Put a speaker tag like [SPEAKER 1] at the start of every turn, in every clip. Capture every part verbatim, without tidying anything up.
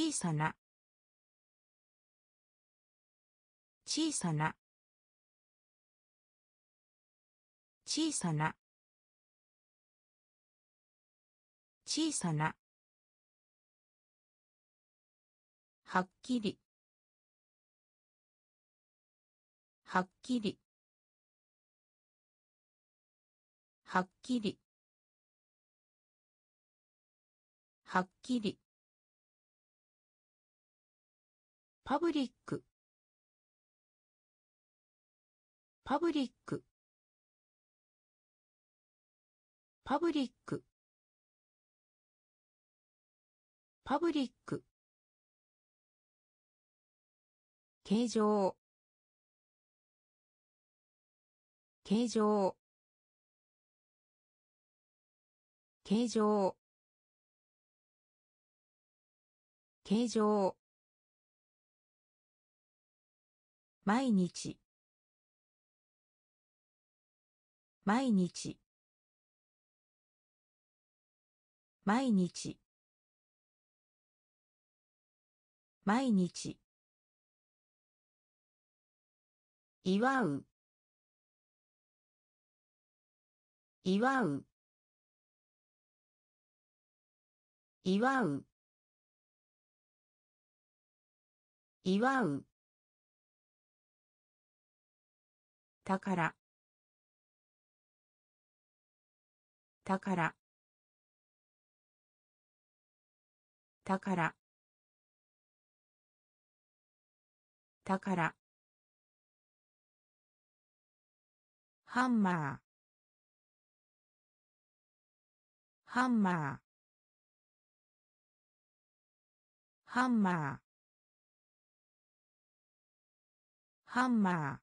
[SPEAKER 1] 小さな小さな小さな小さなはっきりはっきりはっきりはっきりパブリックパブリックパブリックパブリック形状形状形状形状毎日毎日毎日毎日祝う祝う祝う祝う宝宝宝宝ハンマーハンマーハンマーハンマー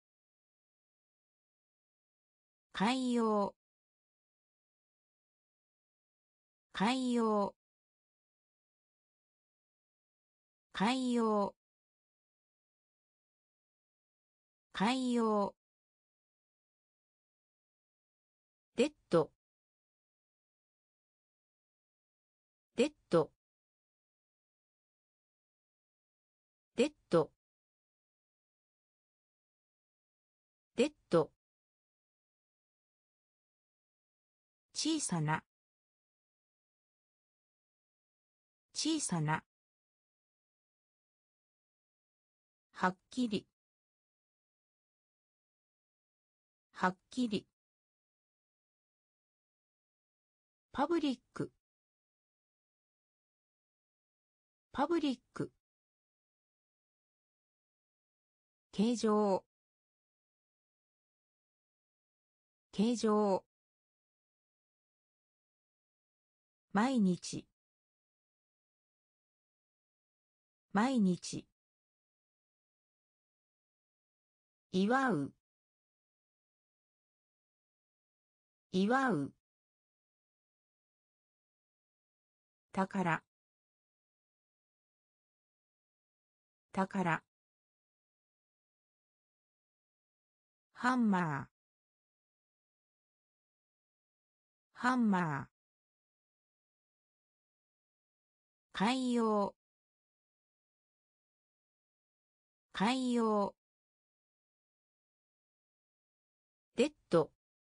[SPEAKER 1] 海洋海洋海洋海洋デッドデッドデッドデッド小さな小さなはっきりはっきりパブリックパブリック形状形状毎日毎日祝う祝う宝宝ハンマーハンマー海洋海洋デッド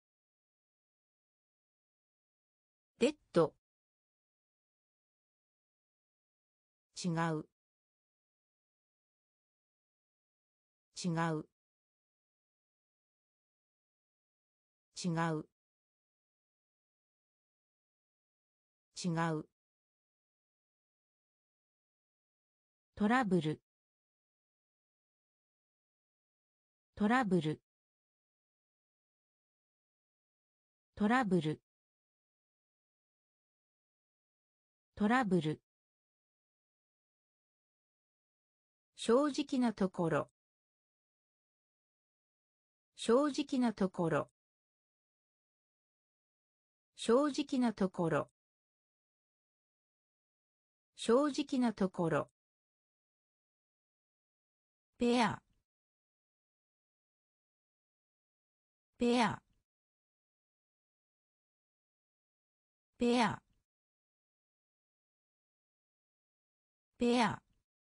[SPEAKER 1] デッド違う違う違う違うトラブルトラブルトラブルトラブル正直なところ正直なところ正直なところ正直なところペアペアペアペア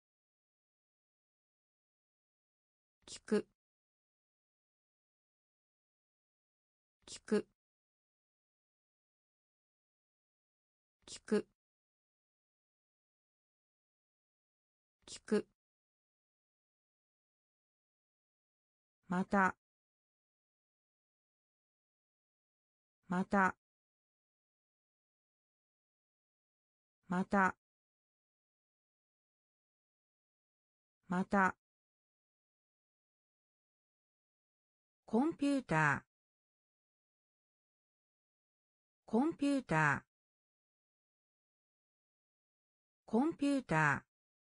[SPEAKER 1] 聞く聞く聞く聞くまたまたまたまたコンピューターコンピューターコンピューター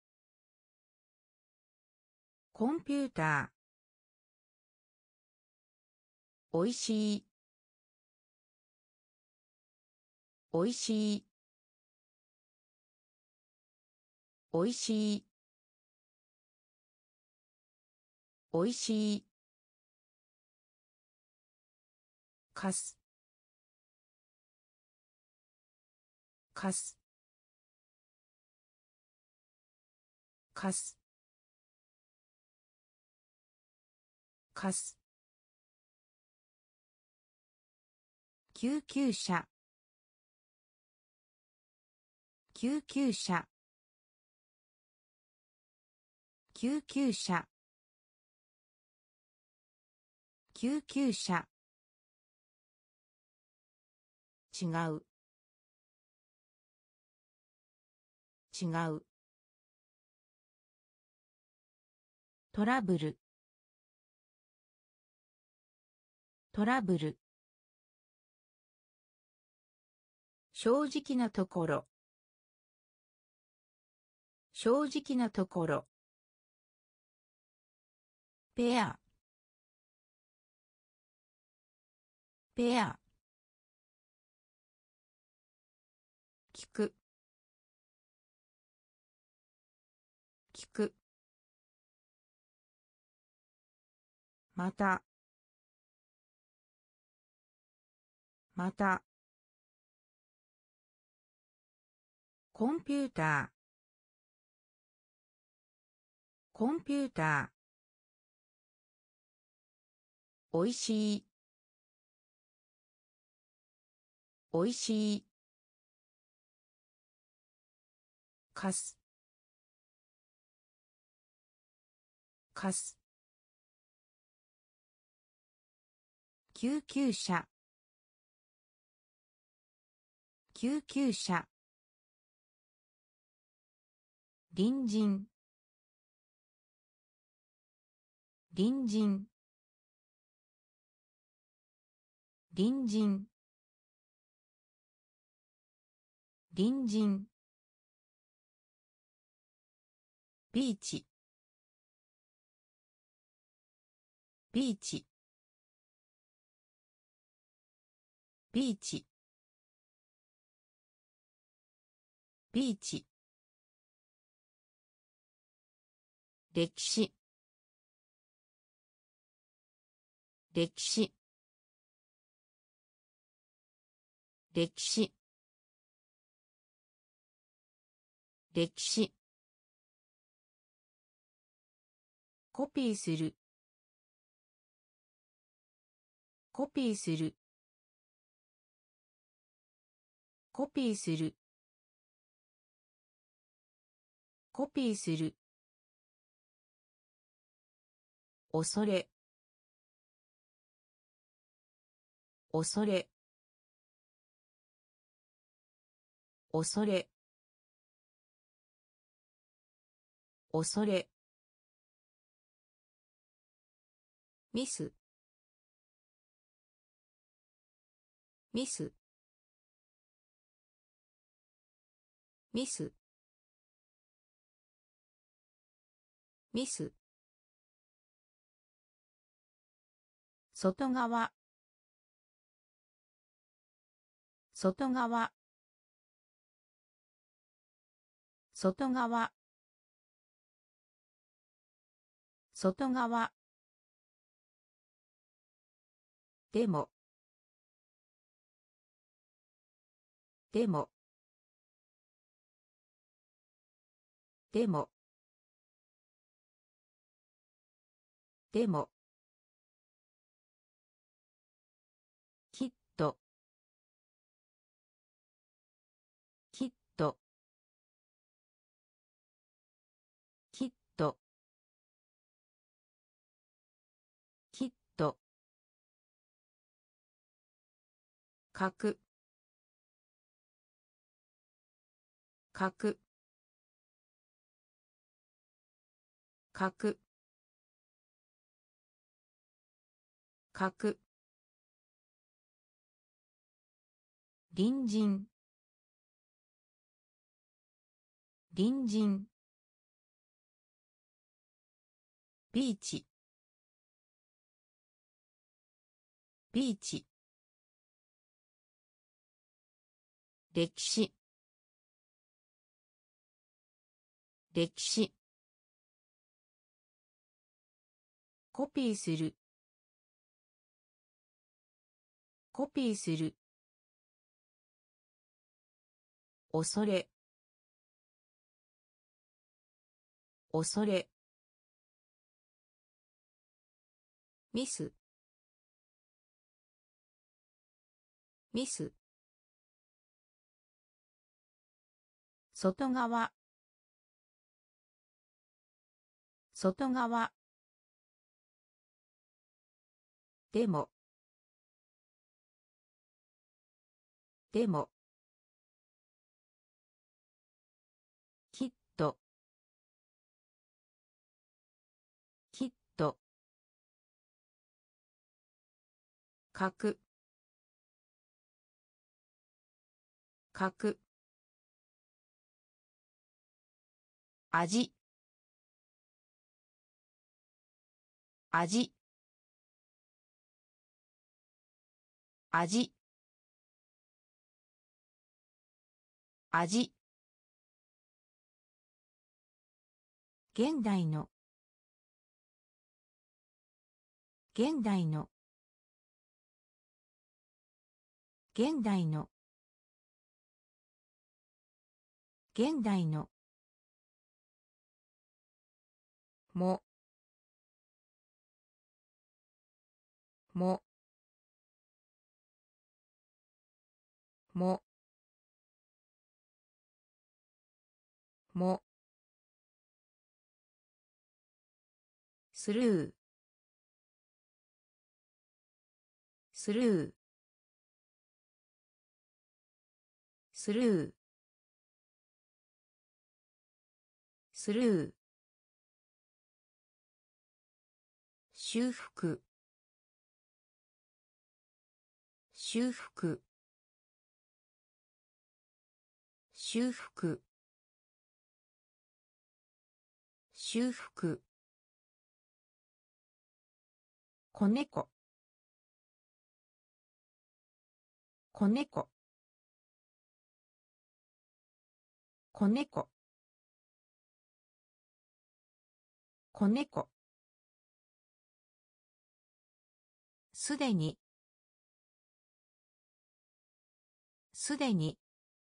[SPEAKER 1] コンピューターおいしいおいしいおいしいおいしいかすかすかすかす救急車救急車救急車救急車違う違うトラブルトラブル正直なところ正直なところペアペア聞く聞くまたまたコンピューターコンピューターおいしいおいしいかすかす救急車救急車隣人隣人隣人隣人ビーチビーチビーチビーチ歴史歴史歴史歴史コピーするコピーするコピーするコピーする恐れ恐れ恐れ恐れミスミスミスミス外側外側外側外側でもでもでもでもきっときっときっときっとかくかくかくかく隣人隣人ビーチビーチ歴史歴史コピーするコピーする恐れ恐れミスミス外側外側でもでもきっときっとかくかく味味味味現代の現代の現代の現代のももももスルースルースルースルー修復修復修復修復子猫子猫子猫子猫すでにすでに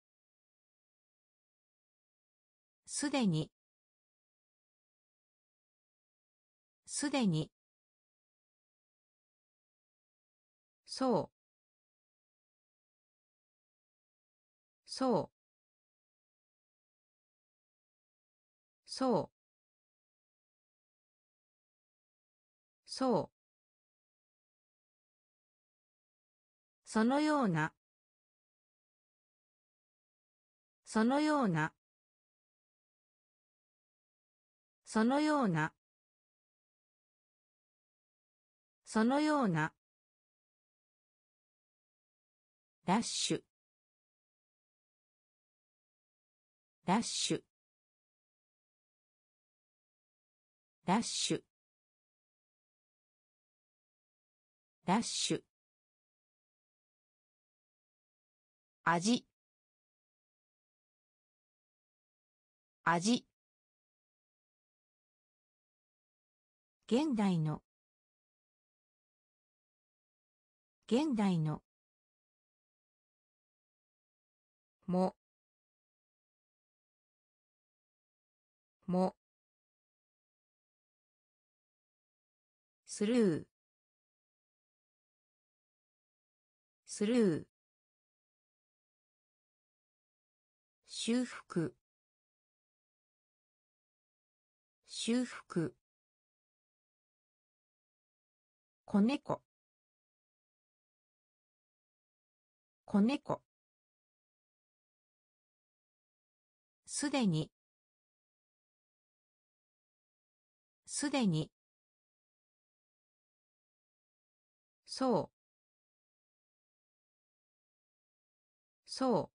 [SPEAKER 1] すでにすでにそうそうそうそうそのようなそのようなそのようなそのようなダッシュダッシュダッシュダッシュ味味現代の現代のももスルースルー修復修復子猫子猫すでにすでにそうそう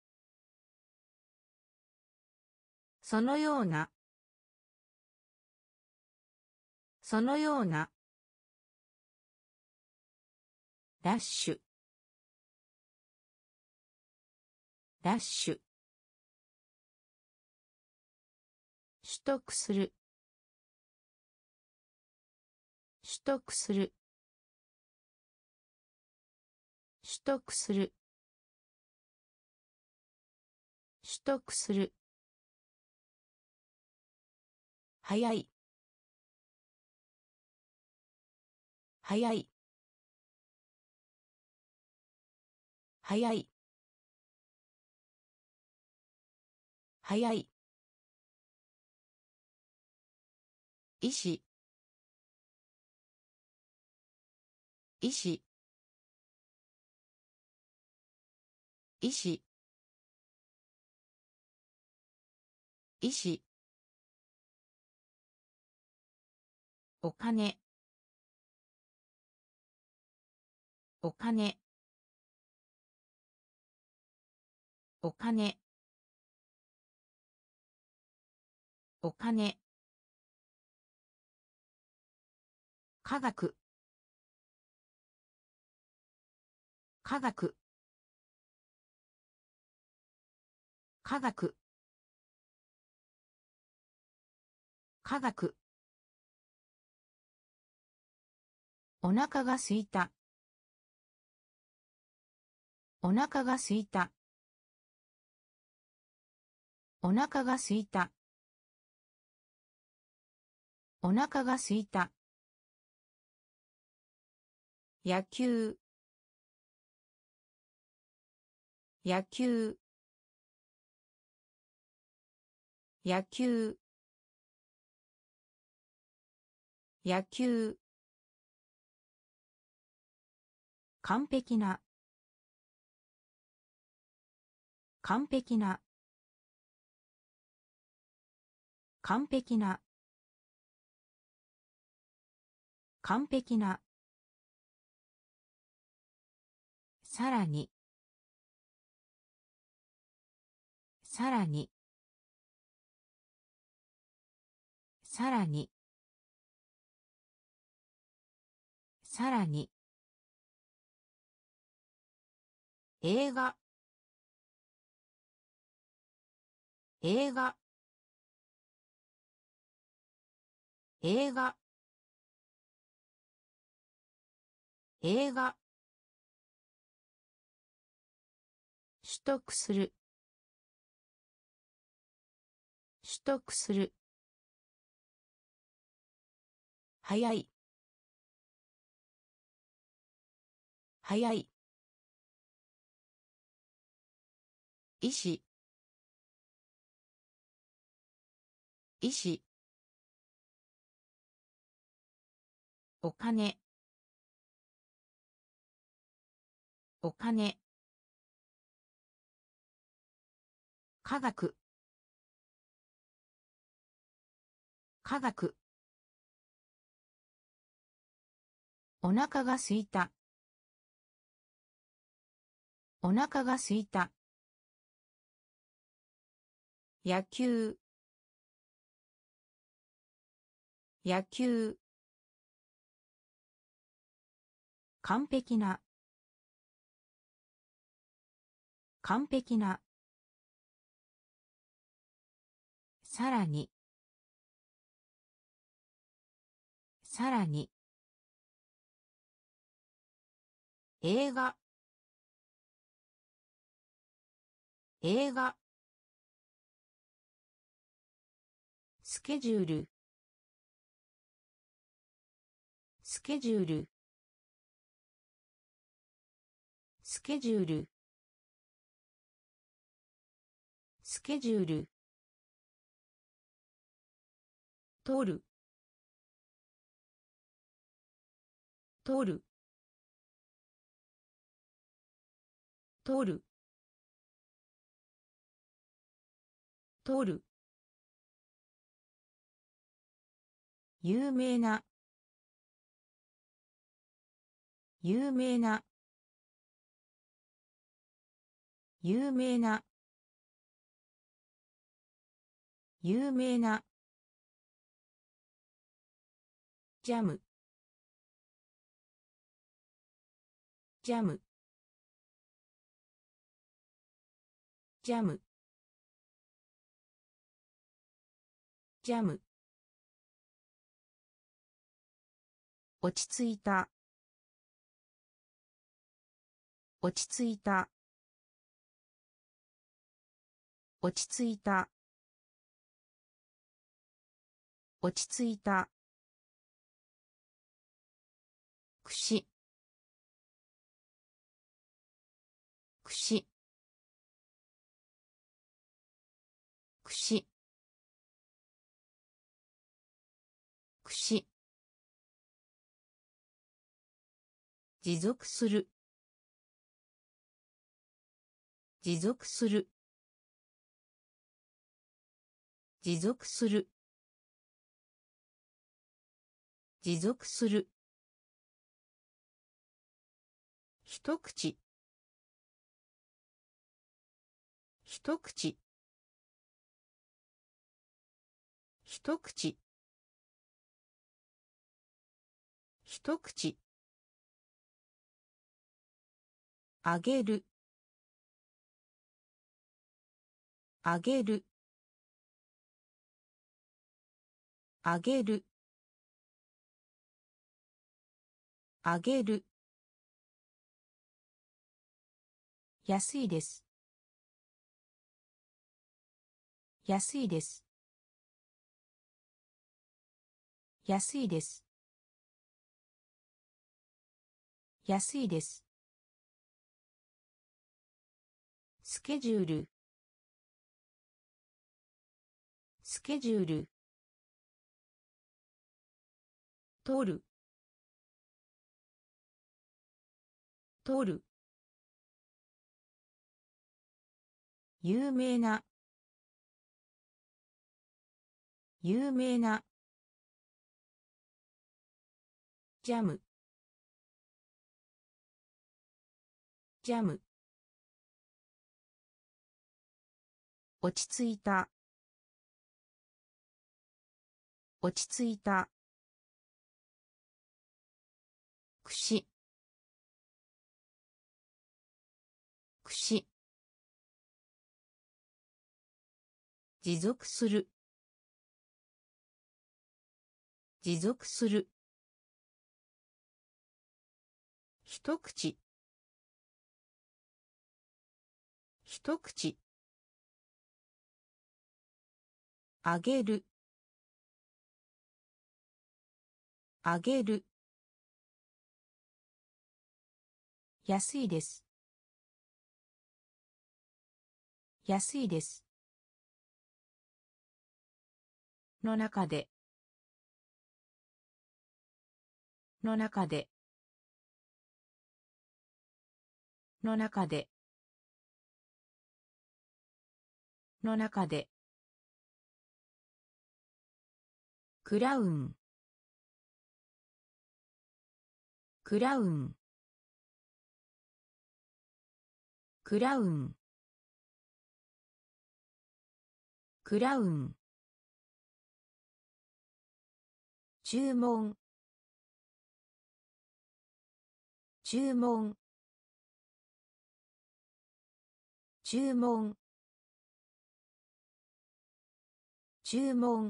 [SPEAKER 1] そのようなそのようなラッシュラッシュ取得する取得する取得する取得する早い早い早い早い医師医師医師医師お金お金お金お金科学科学科学科学お腹が空いたお腹が空いたお腹が空いたお腹が空いた野球野球野球野球完璧な完璧な完璧な完璧なさらにさらにさらにさらに映画映画映画映画取得する取得する早い早い医師医師お金お金科学科学お腹が空いたお腹が空いた野球野球完璧な完璧なさらにさらに映画映画スケジュールスケジュールスケジュールスケジュール取る取る取る取る有名な有名な有名な有名なジャムジャムジャムジャム落ち着いた落ち着いた落ち着いた落ち着いたくしくしくしくし持続する持続する持続する持続する一口一口一口一口あげるあげるあげるあげる安いです安いです安いです安いですスケジュールスケジュール取る取る有名な有名なジャムジャム落ち着いた落ち着いたくしくし持続する持続する一口一口あげるあげる安いです安いですの中での中での中での中でクラウンクラウンクラウンクラウン注文注文注文注文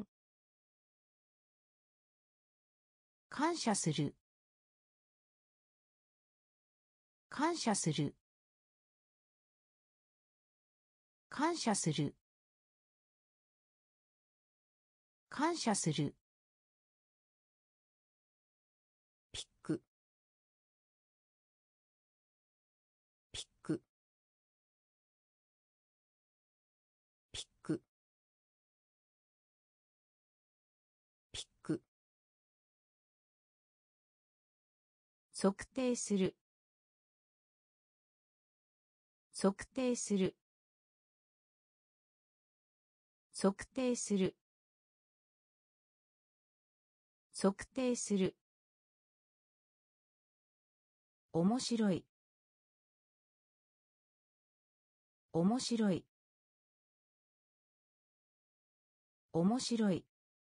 [SPEAKER 1] 感謝する感謝する感謝する感謝する。ピック。ピック。ピック。ピック。測定する。測定する。測定する。測定する。面白い。面白い。面白い。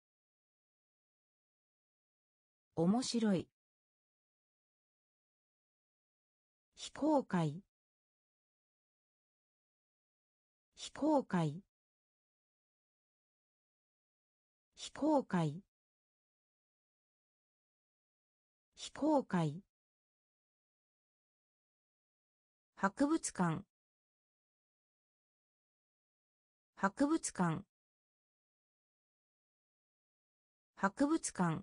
[SPEAKER 1] 面白い。非公開。非公開。非公開。非公開。博物館。博物館。博物館。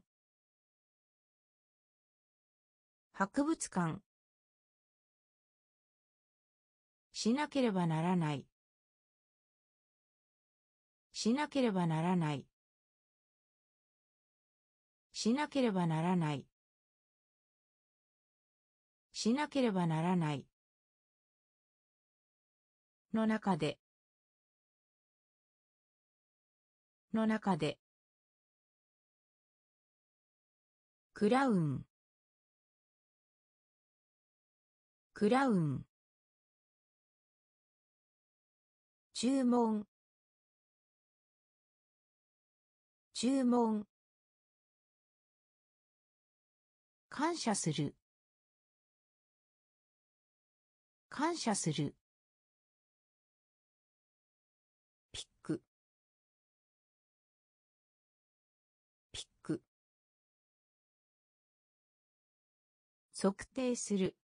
[SPEAKER 1] 博物館。しなければならない。しなければならない。しなければならない。しなければならない。の中で。の中で。クラウン。クラウン。注文。注文。感謝する。感謝する。ピック。ピック。測定する。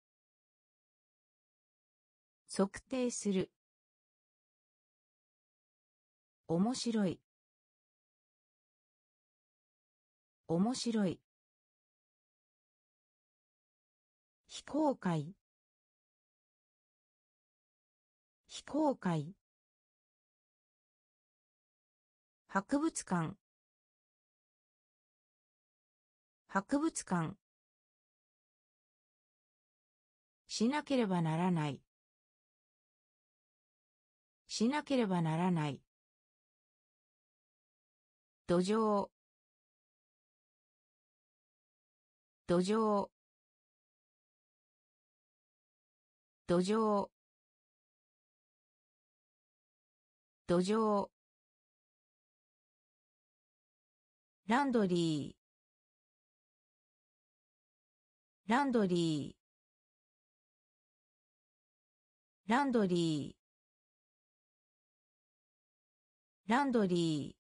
[SPEAKER 1] 測定する。面白い。面白い。非公開。非公開。博物館。博物館。しなければならない。しなければならない。土壌。土壌。土壌。土壌。ランドリー。ランドリー。ランドリー。ランドリー。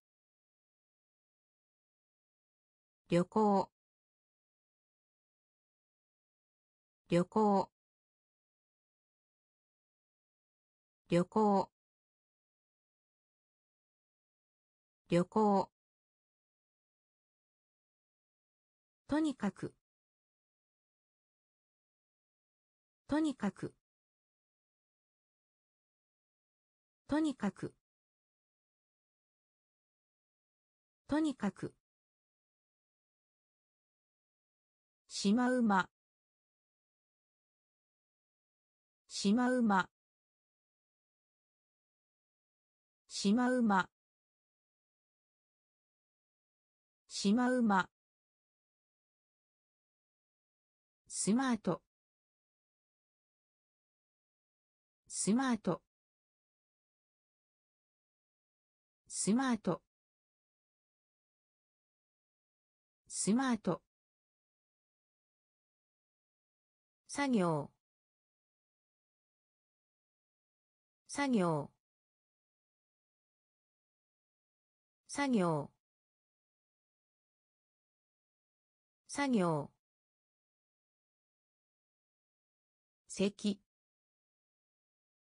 [SPEAKER 1] 旅行。旅行。旅行。旅行。とにかく。とにかく。とにかく。とにかく。しまうま。しまうま。しまうま。しまうま。スマート。スマート。スマート。スマート。作業。作業。作業。作業。席。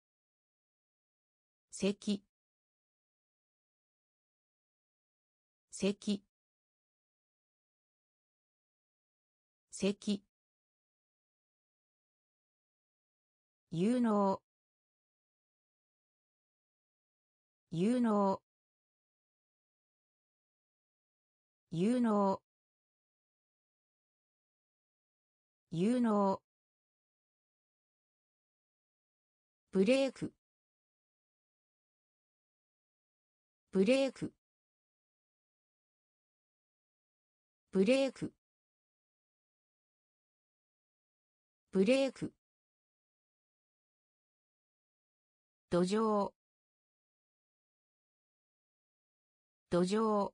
[SPEAKER 1] 席。 咳咳有能有能有能有能ブレークブレークブレークブレーク土壌土壌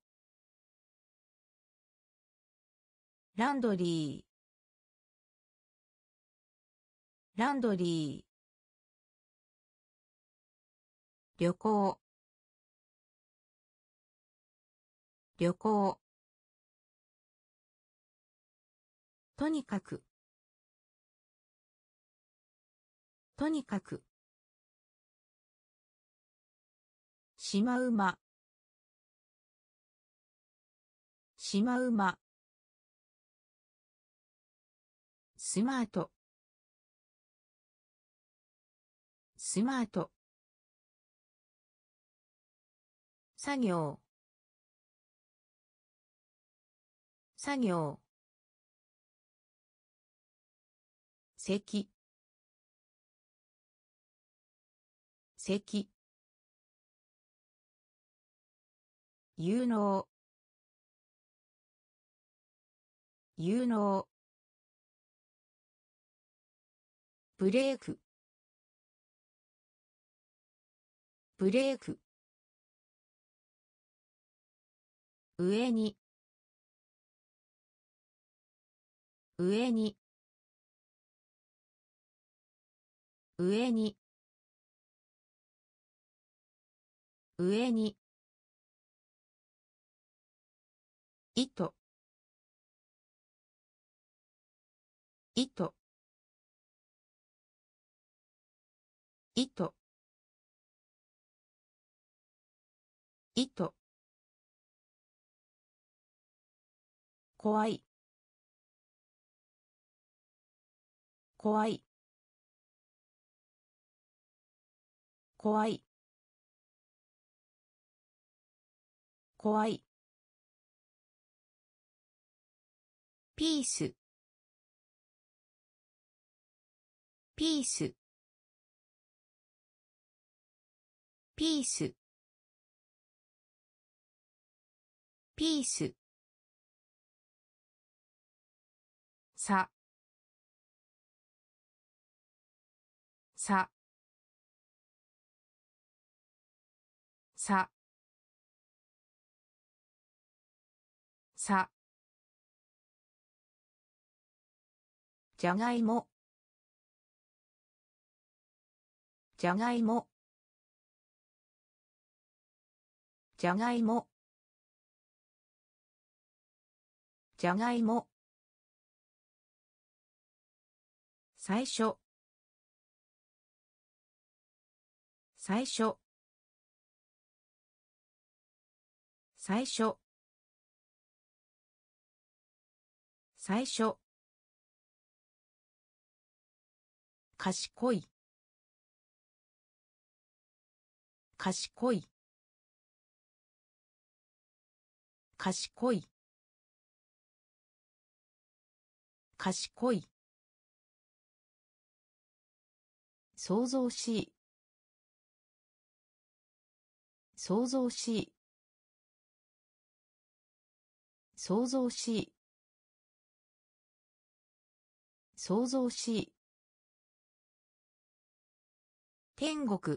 [SPEAKER 1] ランドリーランドリー旅行旅行とにかくとにかくしまうましまうまスマートスマート作業作業咳咳有能有能ブレークブレーク上に上に上に上に糸糸糸糸怖い怖い怖い怖いピースピースピースピースささささじゃがいもじゃがいもじゃがいもじゃがいも最初最初最初最初賢い賢い賢い賢い想像しい想像しい想像しい想像しい天国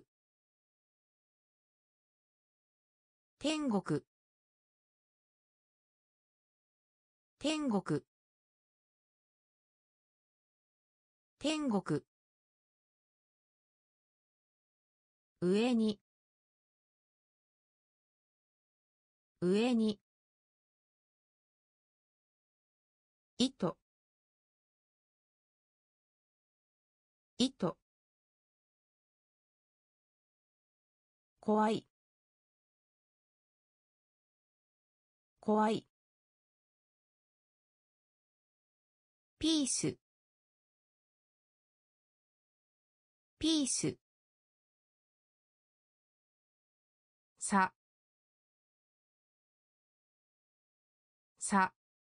[SPEAKER 1] 天国天国天国上に上に糸糸怖い怖い。ピース。ピース。さ。さ。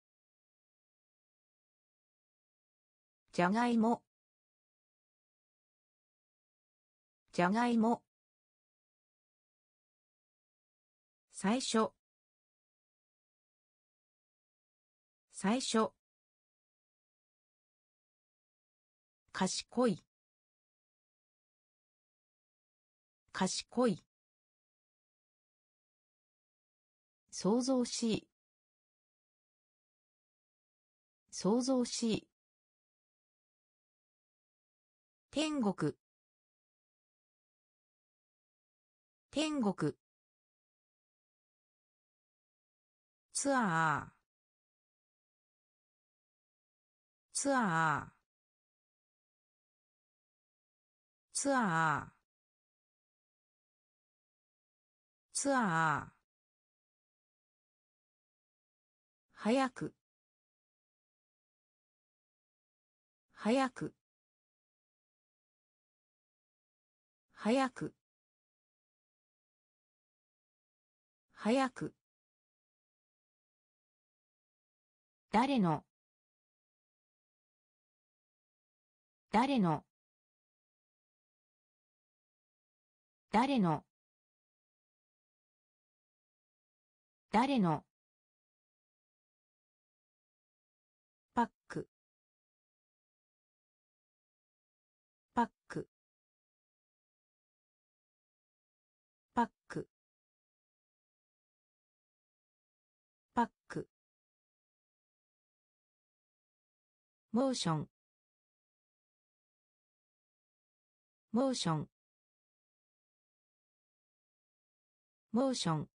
[SPEAKER 1] じゃがいも。じゃがいも。最初。最初。賢い。賢い。想像しい。想像しい。天国。天国。ツアー。ツアー。ツアー。ツアー。早く。早く。早く。早く。誰の。誰の。誰の。誰の。パック。パック。パック。パック。モーション。モーション。モーション。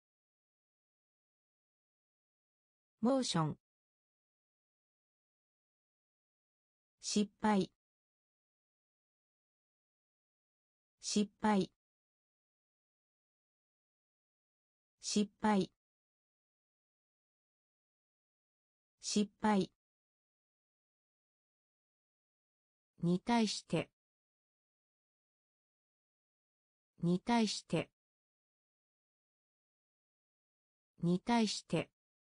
[SPEAKER 1] モーション。失敗。失敗。失敗。失敗。に対して。に対して。に対して。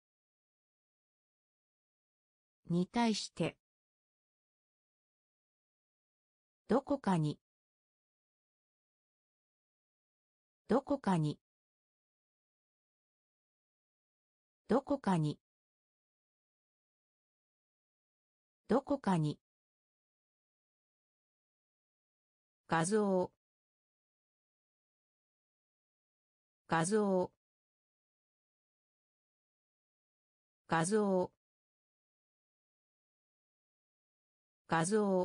[SPEAKER 1] に対して。どこかに。どこかに。どこかに。どこかに。画像。画像。画像。画像。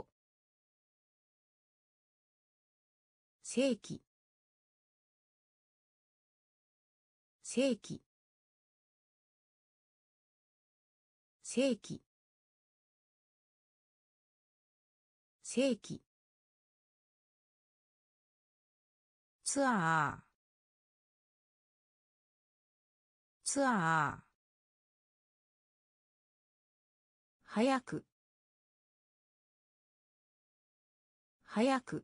[SPEAKER 1] 世紀。世紀。世紀。世紀。ツアー。ツアー。早く。早く。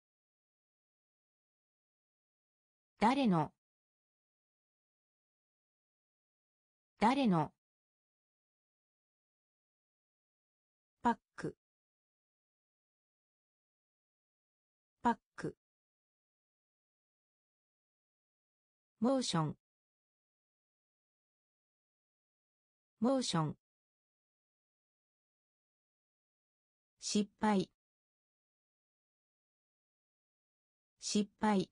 [SPEAKER 1] 誰の。誰の。パック。パック。モーション。モーション。失敗。失敗。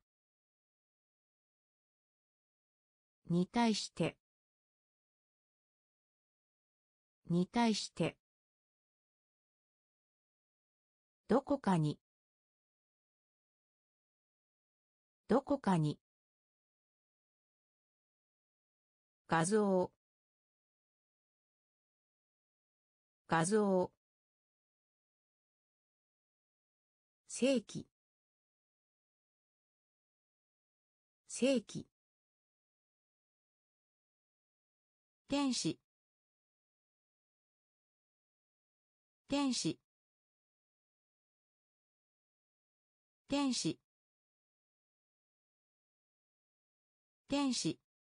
[SPEAKER 1] に対して。に対して。どこかに。どこかに。画像。画像。世紀。世紀。 天使天使天使天使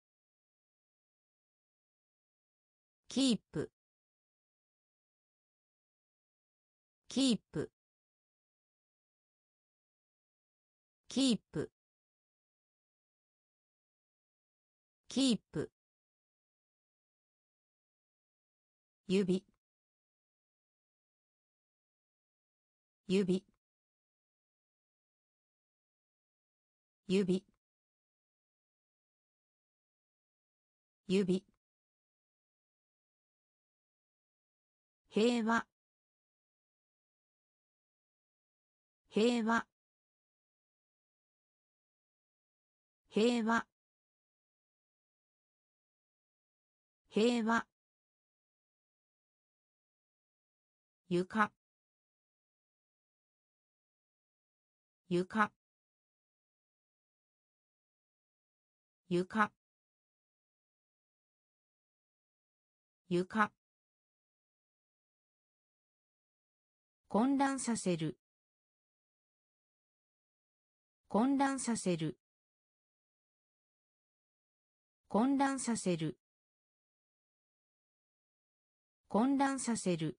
[SPEAKER 1] キープキープキープキープ指指指指平和平和平和平和床床床床混乱させる混乱させる混乱させる混乱させる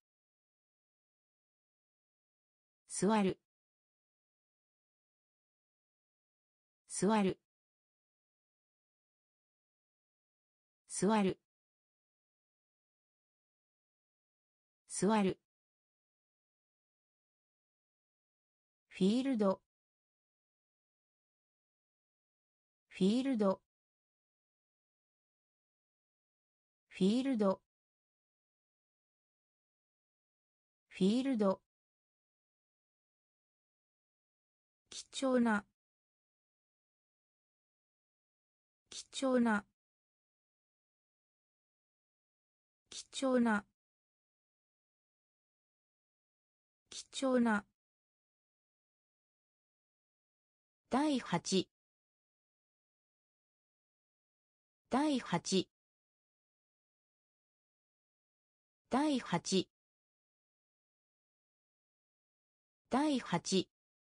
[SPEAKER 1] 座る座る座る座るフィールドフィールドフィールドフィールド貴重な貴重な貴重な貴重な第八第八第八第八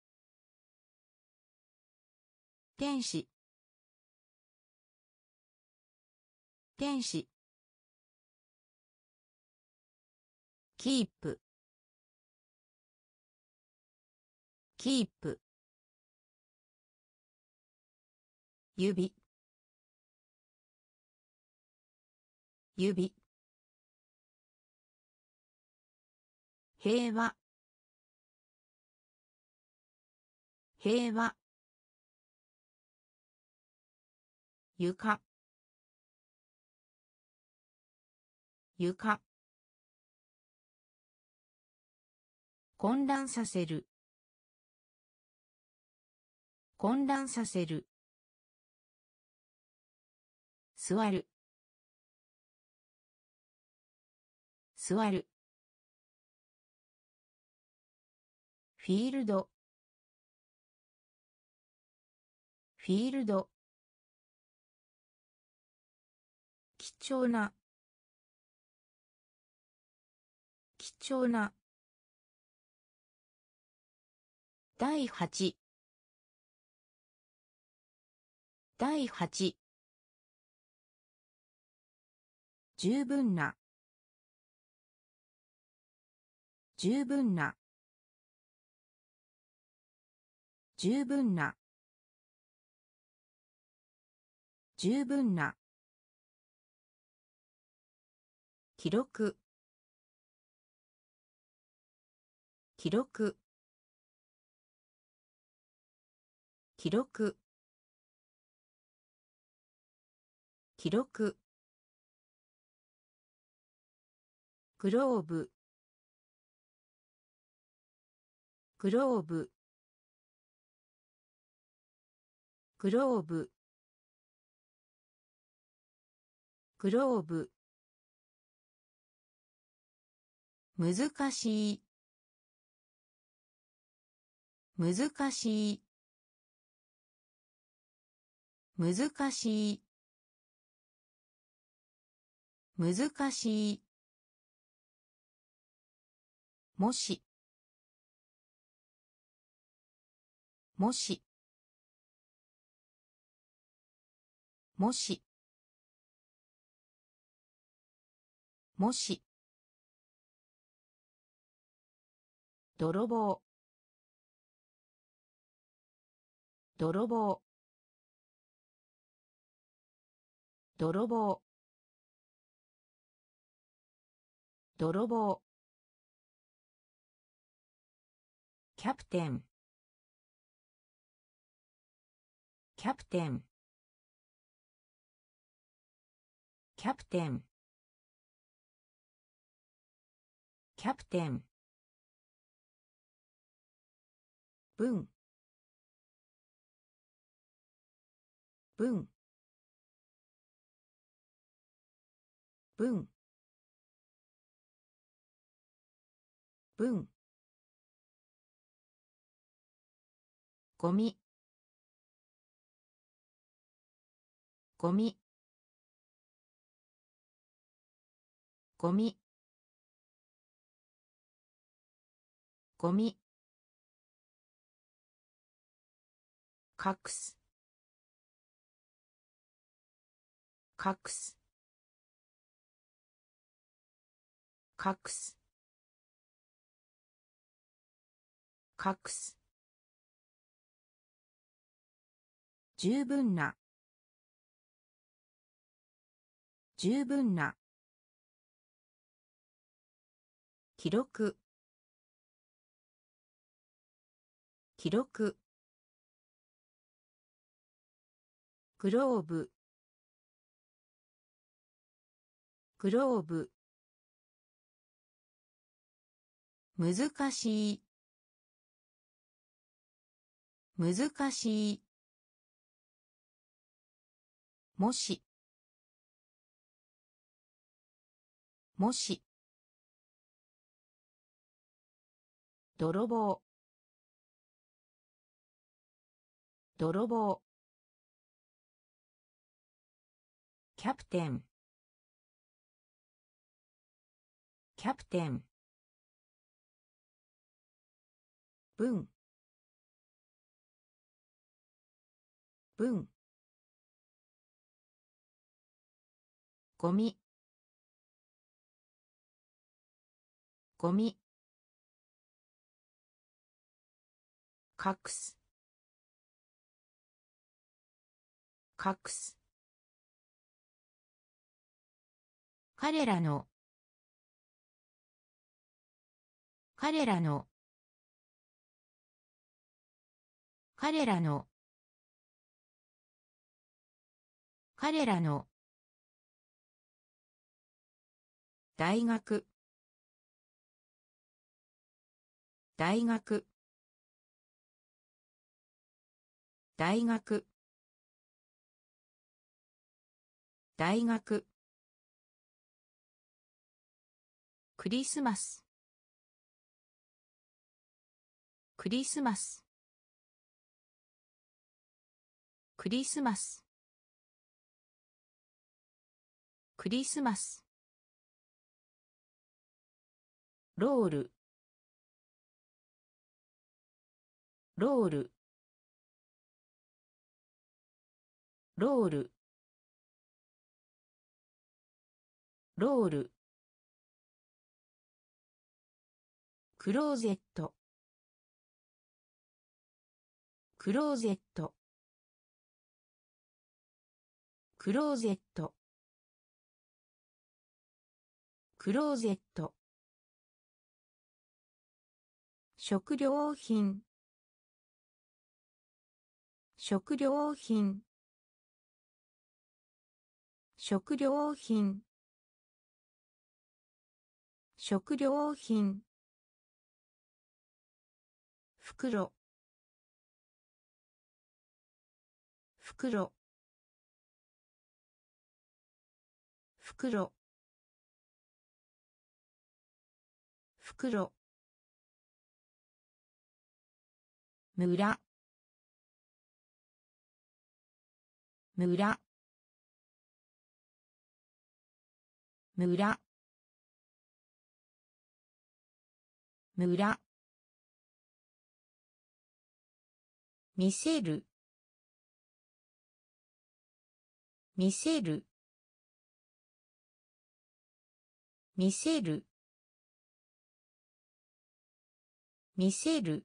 [SPEAKER 1] 天使天使キープキープ指指平和平和床床混乱させる混乱させる座る座るフィールドフィールド貴重な貴重な第八第八十分な十分な十分な十分な記録記録記録記録グローブグローブグローブグローブ難しい難しい難しい難しい。もしもしもしもし泥棒泥棒泥棒泥棒キャプテンキャプテンキャプテンキャプテン文文文文ゴミゴミゴミゴミ隠す隠す隠す隠す十分な十分な記録記録グローブグローブ難しい難しいもしもし泥棒泥棒キャプテンキャプテン文文ゴミゴミ隠す隠す彼らの彼らの彼らの彼らの大学大学大学大学クリスマスクリスマスクリスマスクリスマスロールロールロールロールクローゼットクローゼットクローゼットクローゼット食料品食料品食料品食料品袋袋袋袋村村村村見せる見せる見せる見せる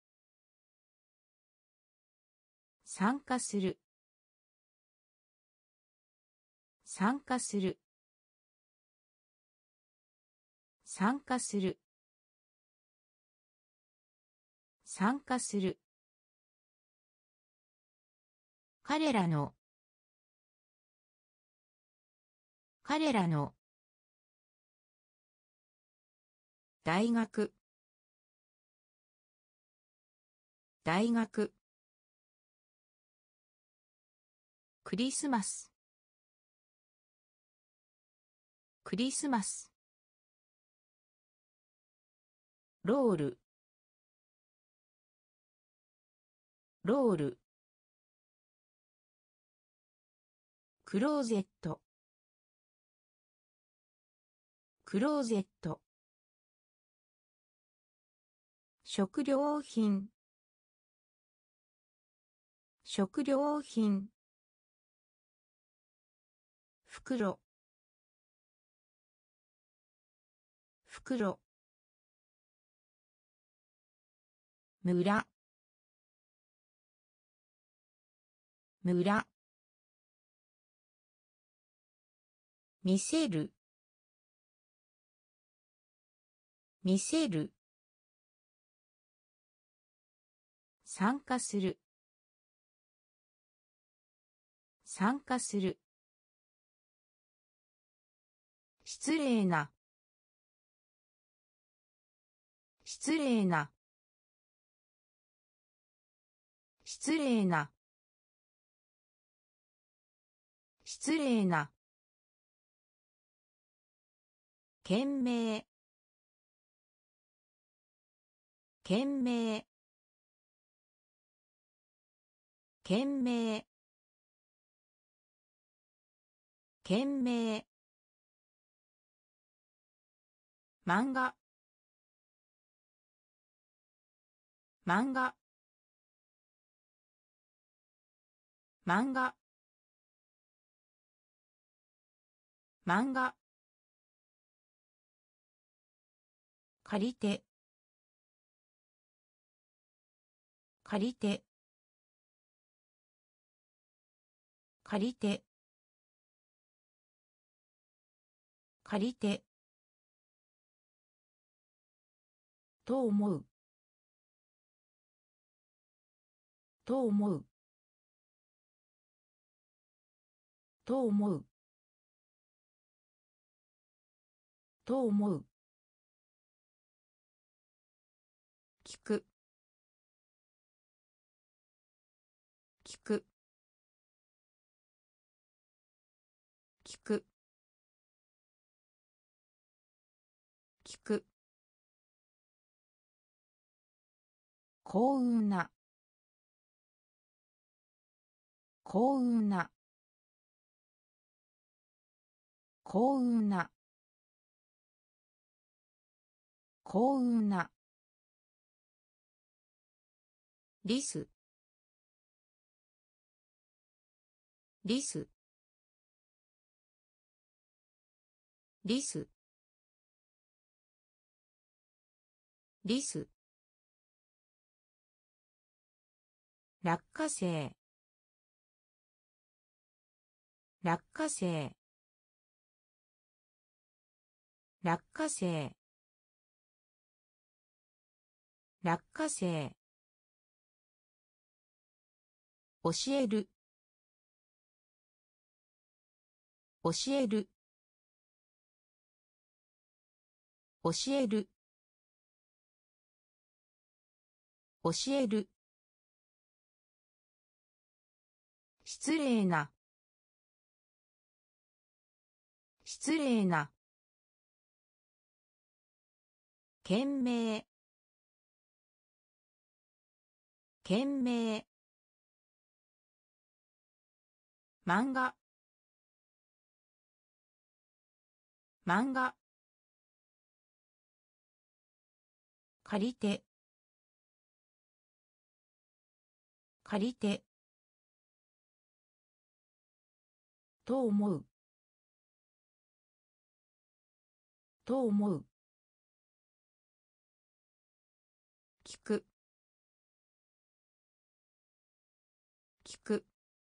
[SPEAKER 1] 参加する参加する参加する参加する彼らの彼らの大学大学クリスマスクリスマスロールロールクローゼットクローゼット食料品食料品袋袋村村見せる見せる参加する参加する失礼な失礼な失礼な失礼な懸命懸命懸命懸命漫画漫画漫画漫画借りて借りて借りて借りてと思うと思うと思うと思う聞く聞く聞く聞く幸運な幸運な幸運な幸運なリスリスリスリス落花生落花生落花生落花生教える教える教える教える失礼な失礼な懸命懸命漫画漫画借りて借りてと思うと思う聞く聞く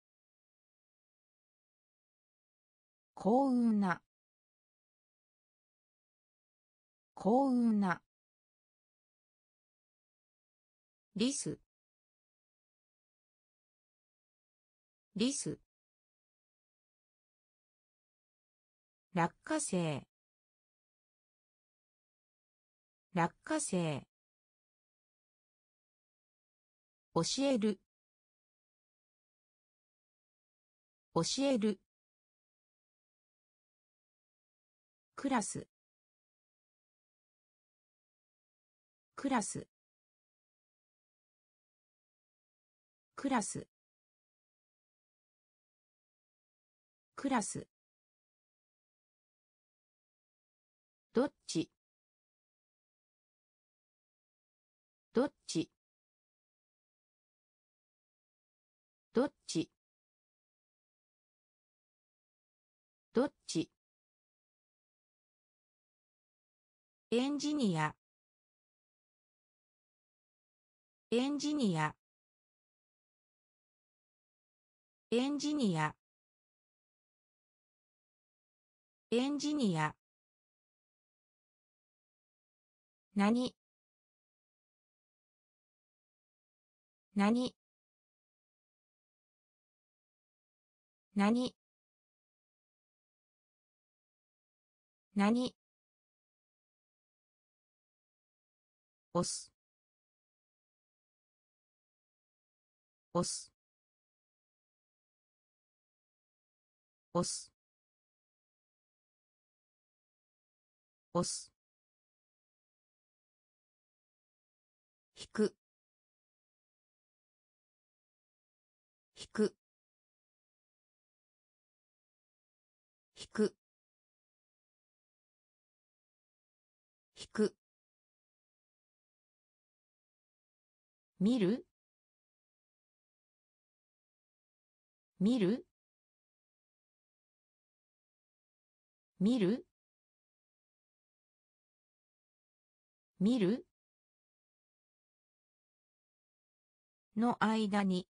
[SPEAKER 1] 幸運な幸運なリスリス落花生落花生教える教えるクラスクラスクラスクラスどっちどっちどっちどっちエンジニアエンジニアエンジニアエンジニア何何何何押す押す押す押す引く引く引く引く見る見る見る見るの間に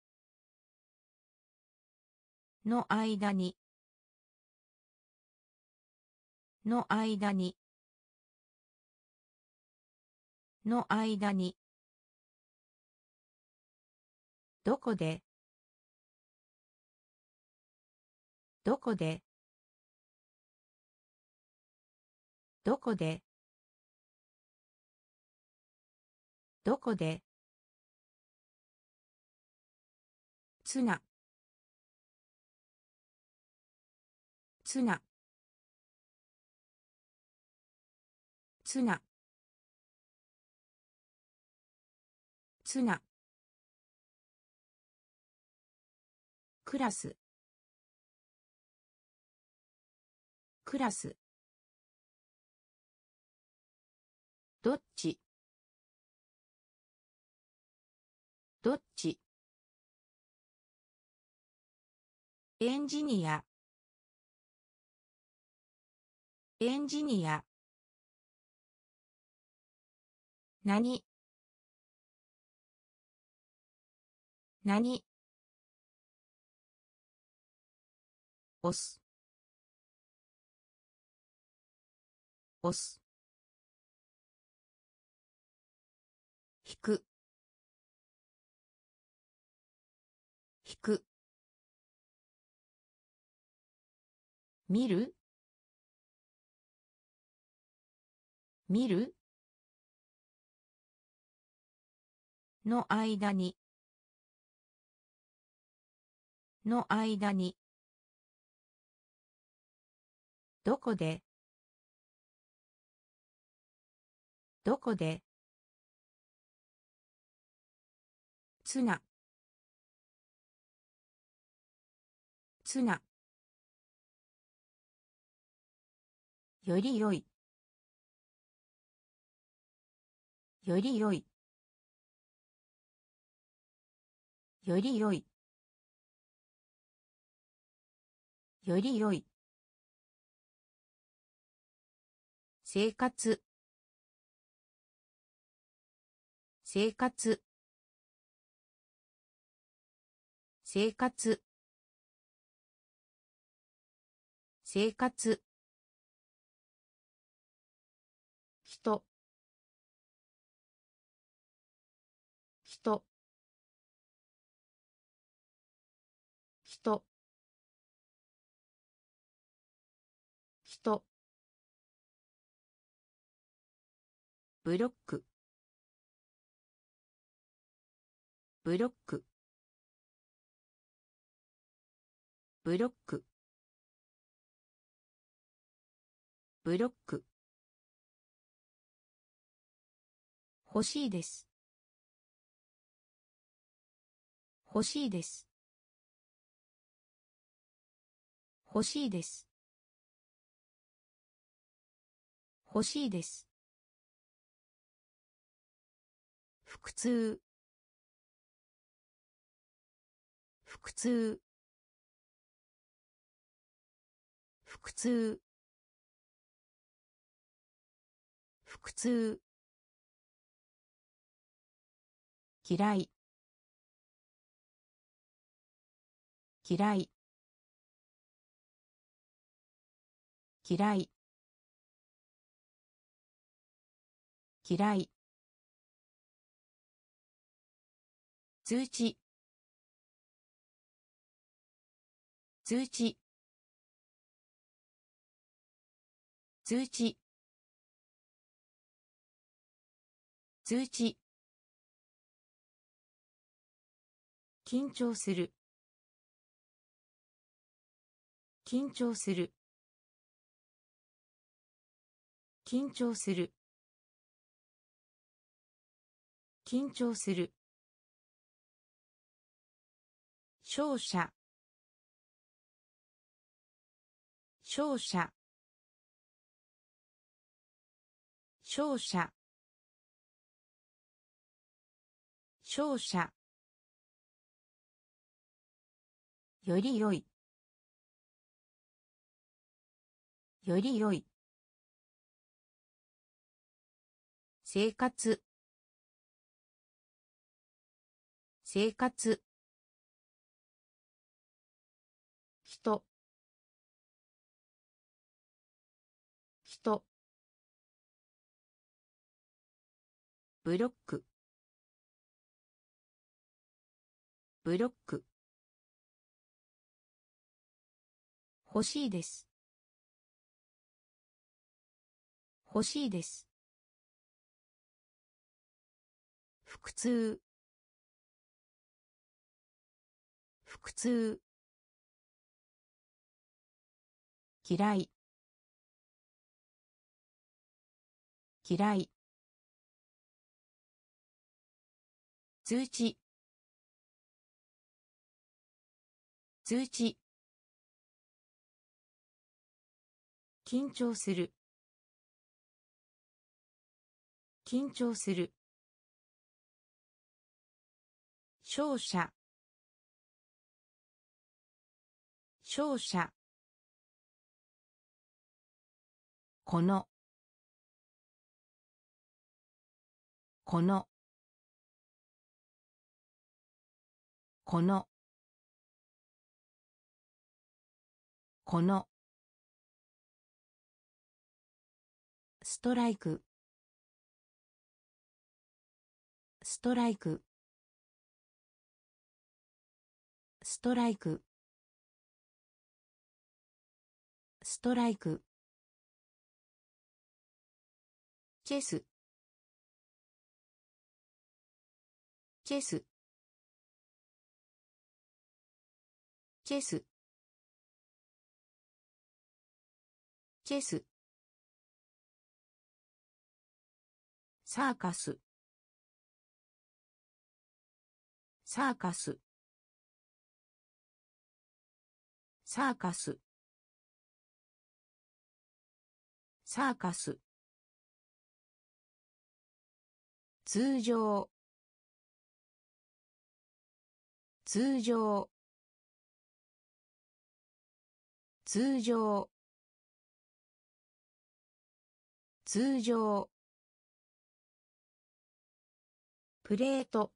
[SPEAKER 1] の間にの間にの間にどこでどこでどこでどこでツナツナツナツナクラスクラスどっちどっちエンジニアエンジニア何何押す押す引く引く見る見るの間にの間にどこでどこでツナツナより良いより良いより良いより良い生活生活生活生活人人人人ブロックブロックブロックブロック欲しいです欲しいです欲しいです欲しいです腹痛腹痛腹痛腹痛嫌い嫌い嫌い嫌い通知通知通知通知緊張する緊張する緊張する緊張する勝者勝者勝者勝者より良いより良い生活生活人人ブロックブロック欲しいです欲しいです腹痛腹痛嫌い嫌い通知通知緊張する緊張する勝者勝者このこのこのこのストライクストライクストライクストライクチェスチェスチェスチェスサーカスサーカスサーカスサーカス。通常。通常。通常。通常。プレート。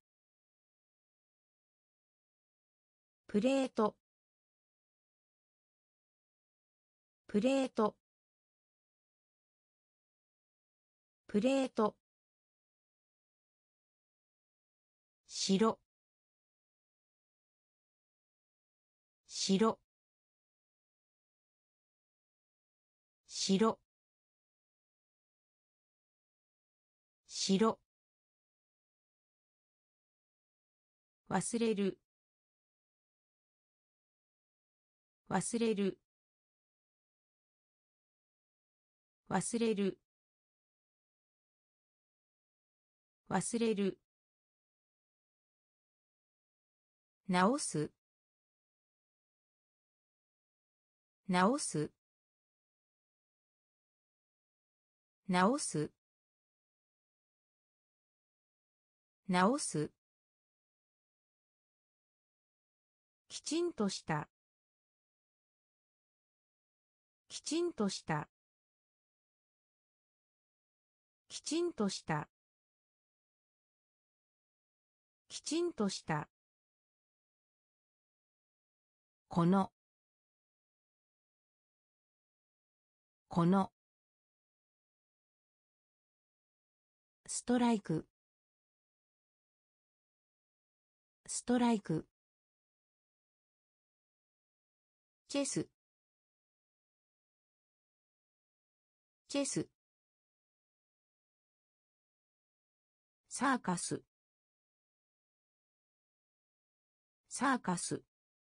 [SPEAKER 1] プレート。プレート。プレート。白。白。白。白。忘れる。忘れる。忘れる。忘れる。直す。直す。直す。直す。きちんとした。きちんとした。きちんとした。きちんとした。この。この。ストライク。ストライク。チェス。チェス。サーカス。サーカス。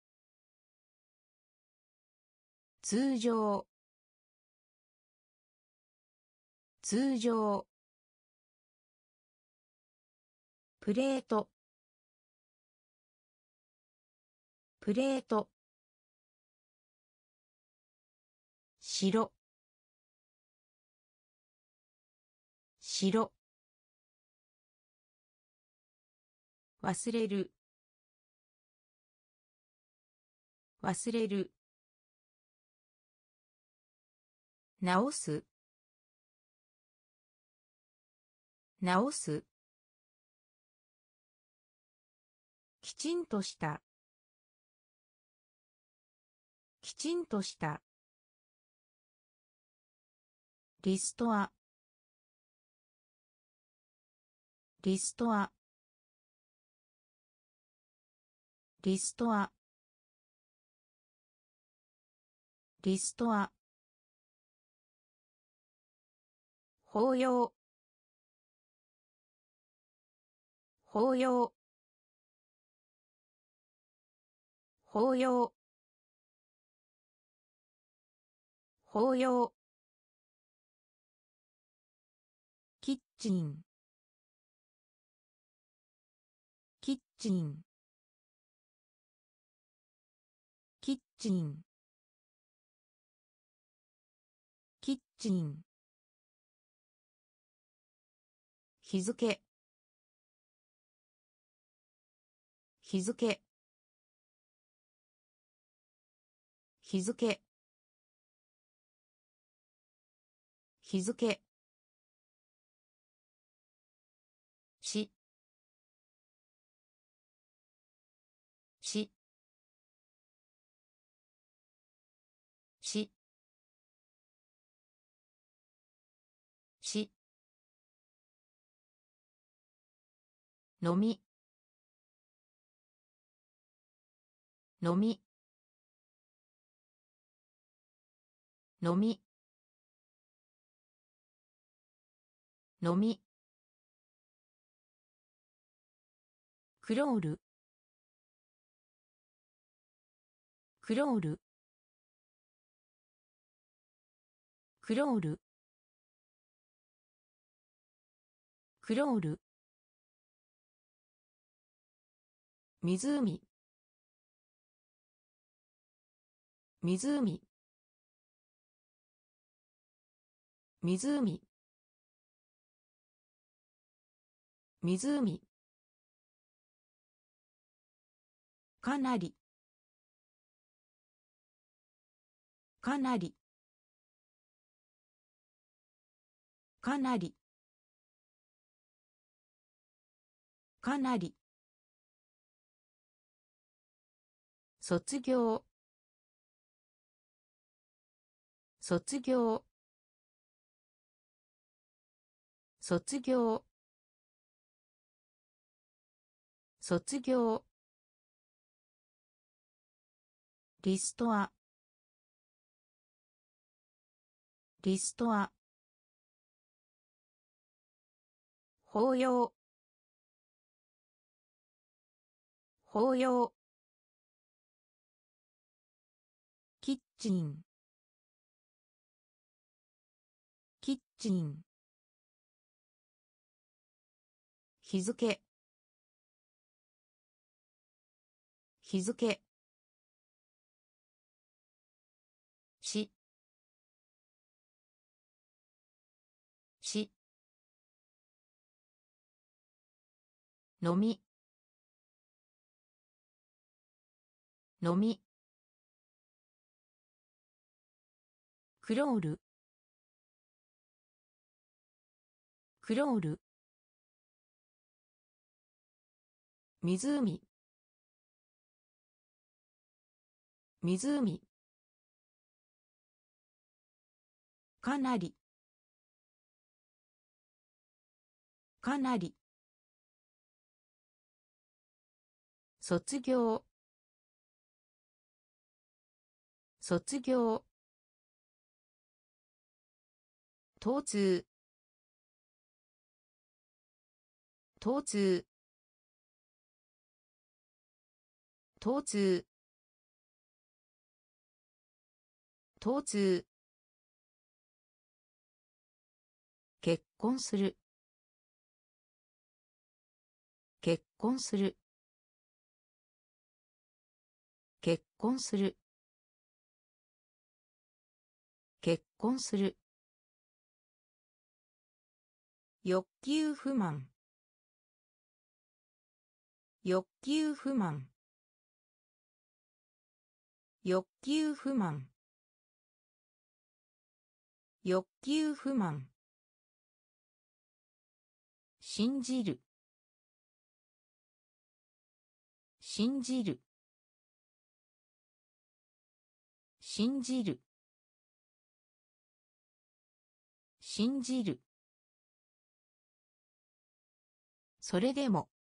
[SPEAKER 1] 通常。通常。プレート。プレート。白。白。忘れる。忘れる。直す。直す。きちんとした。きちんとした。リストア。リストア。リストア。リストア。法要。法要。法要。法要。キッチン。キッチン。キッチン。キッチン。日付。日付。日付。日付。し。し。し。し。のみ。のみ。のみ。のみ。クロール。クロール。クロール。クロール。湖。湖。 湖湖かなりかなりかなりかなり卒業卒業卒業卒業リストアリストア法要法要キッチンキッチン日付日付しし飲み飲みクロールクロール湖湖かなりかなり卒業卒業疼痛疼痛疼痛疼痛結婚する結婚する結婚する結婚する欲求不満欲求不満欲求不満欲求不満信じる信じる信じる信じるそれでも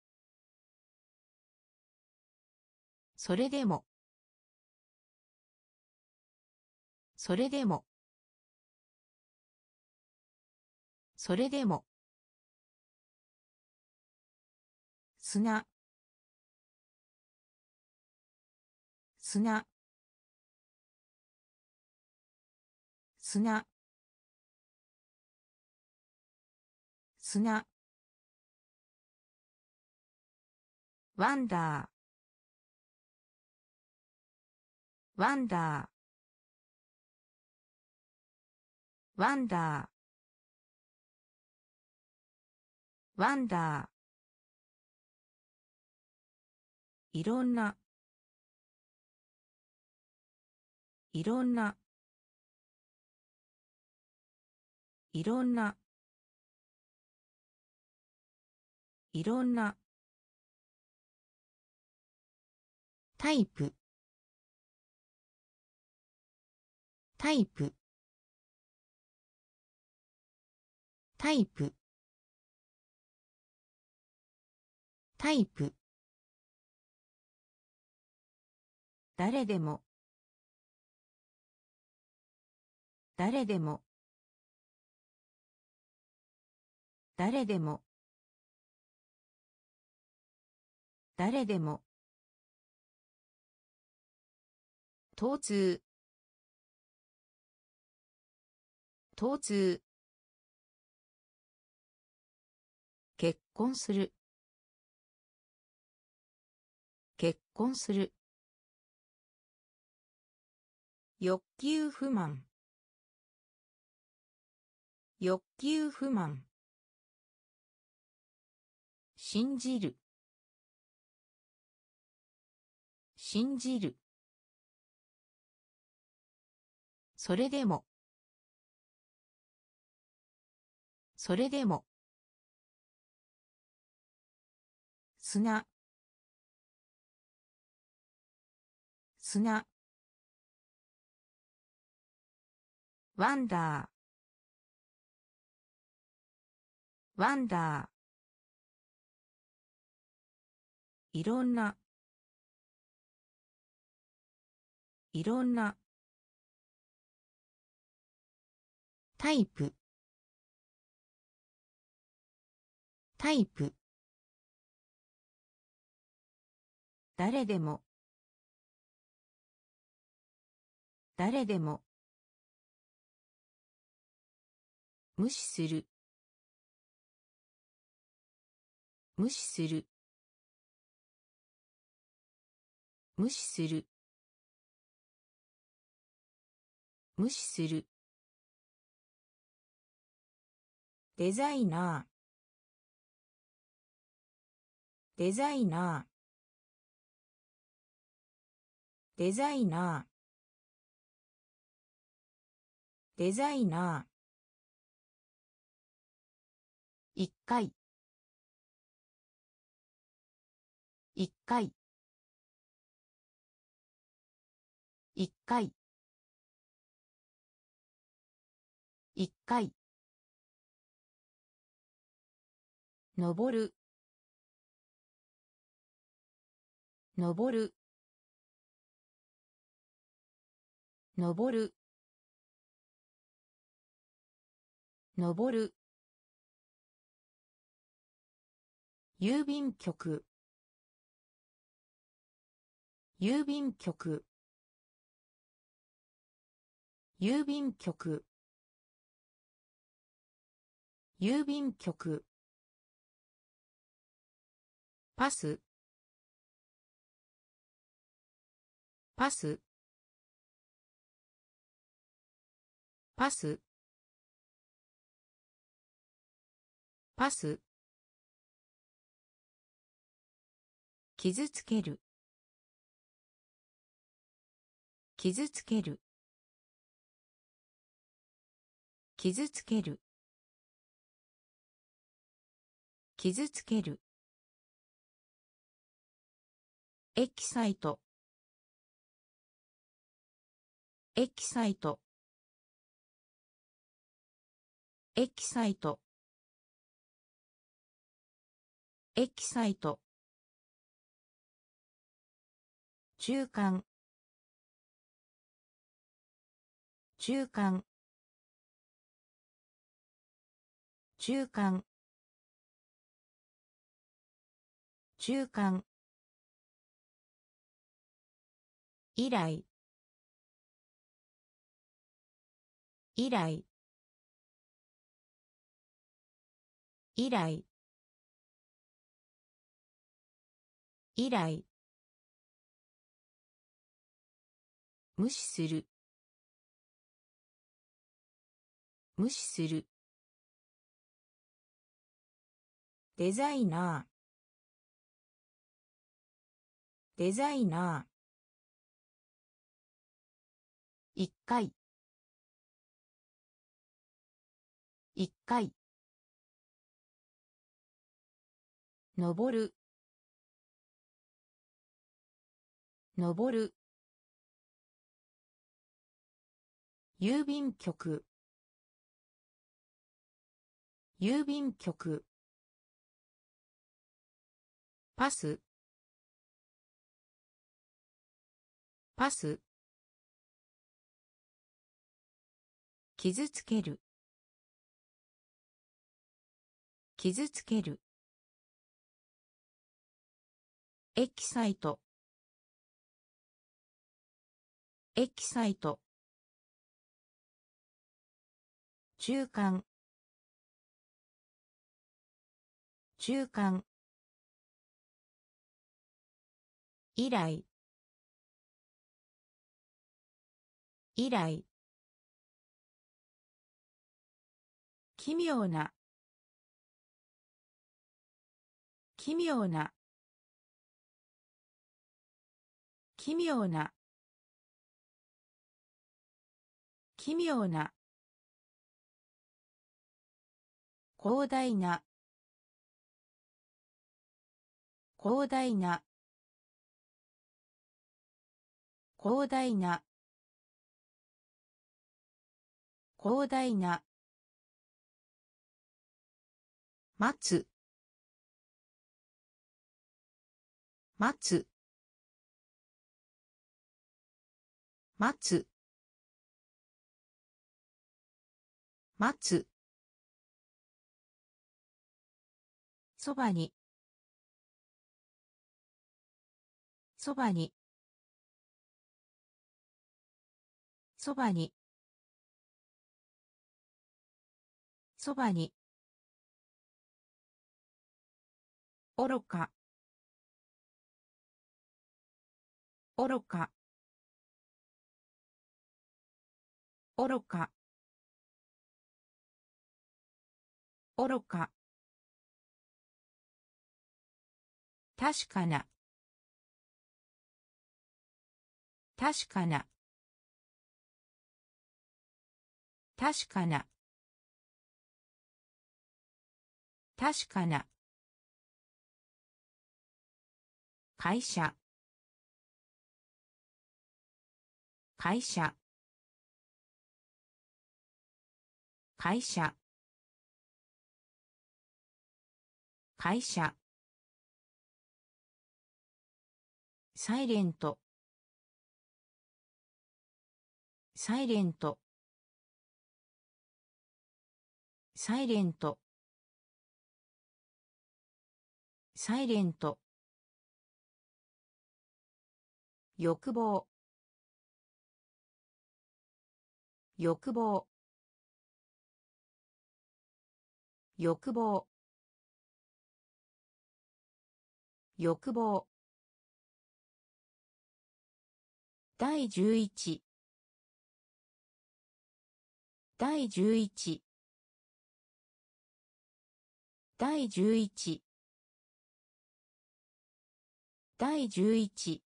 [SPEAKER 1] それでもそれでもそれでも砂砂砂砂ワンダーワンダーワンダーワンダーいろんないろんないろんないろんなタイプタイプタイプタイプ誰でも誰でも誰でも誰でも疼痛疼痛結婚する結婚する欲求不満欲求不満。信じる。信じる。それでも。それでも。砂。砂。ワンダー。ワンダー。いろんな。いろんな。タイプ。タイプ。誰でも。誰でも。無視する。無視する。無視する。無視する。デザイナー。デザイナー。デザイナー。デザイナー。一回。一回。一回。一回。登る。登る。登る。登る。郵便局。郵便局。郵便局。郵便局。パス。パス。パス。パス。傷つける。傷つける。傷つける。傷つける。エキサイト。エキサイト。エキサイト。エキサイト。中間。中間。中間。中間。依頼。依頼。依頼。依頼。無視する。無視する。デザイナー。デザイナー。一回。一回。登る。登る。郵便局。郵便局。パス。パス。傷つける。傷つける。エキサイト。エキサイト。中間。中間。依頼。依頼。 奇妙な奇妙な奇妙な奇妙な広大な広大な広大な広大な待つ待つ待つ待つそばにそばにそばにそばに愚か愚か愚か愚か確かな確かな確かな確かな会社会社会社会社サイレントサイレントサイレントサイレント欲望欲望欲望欲望第十一第十一第十一第十一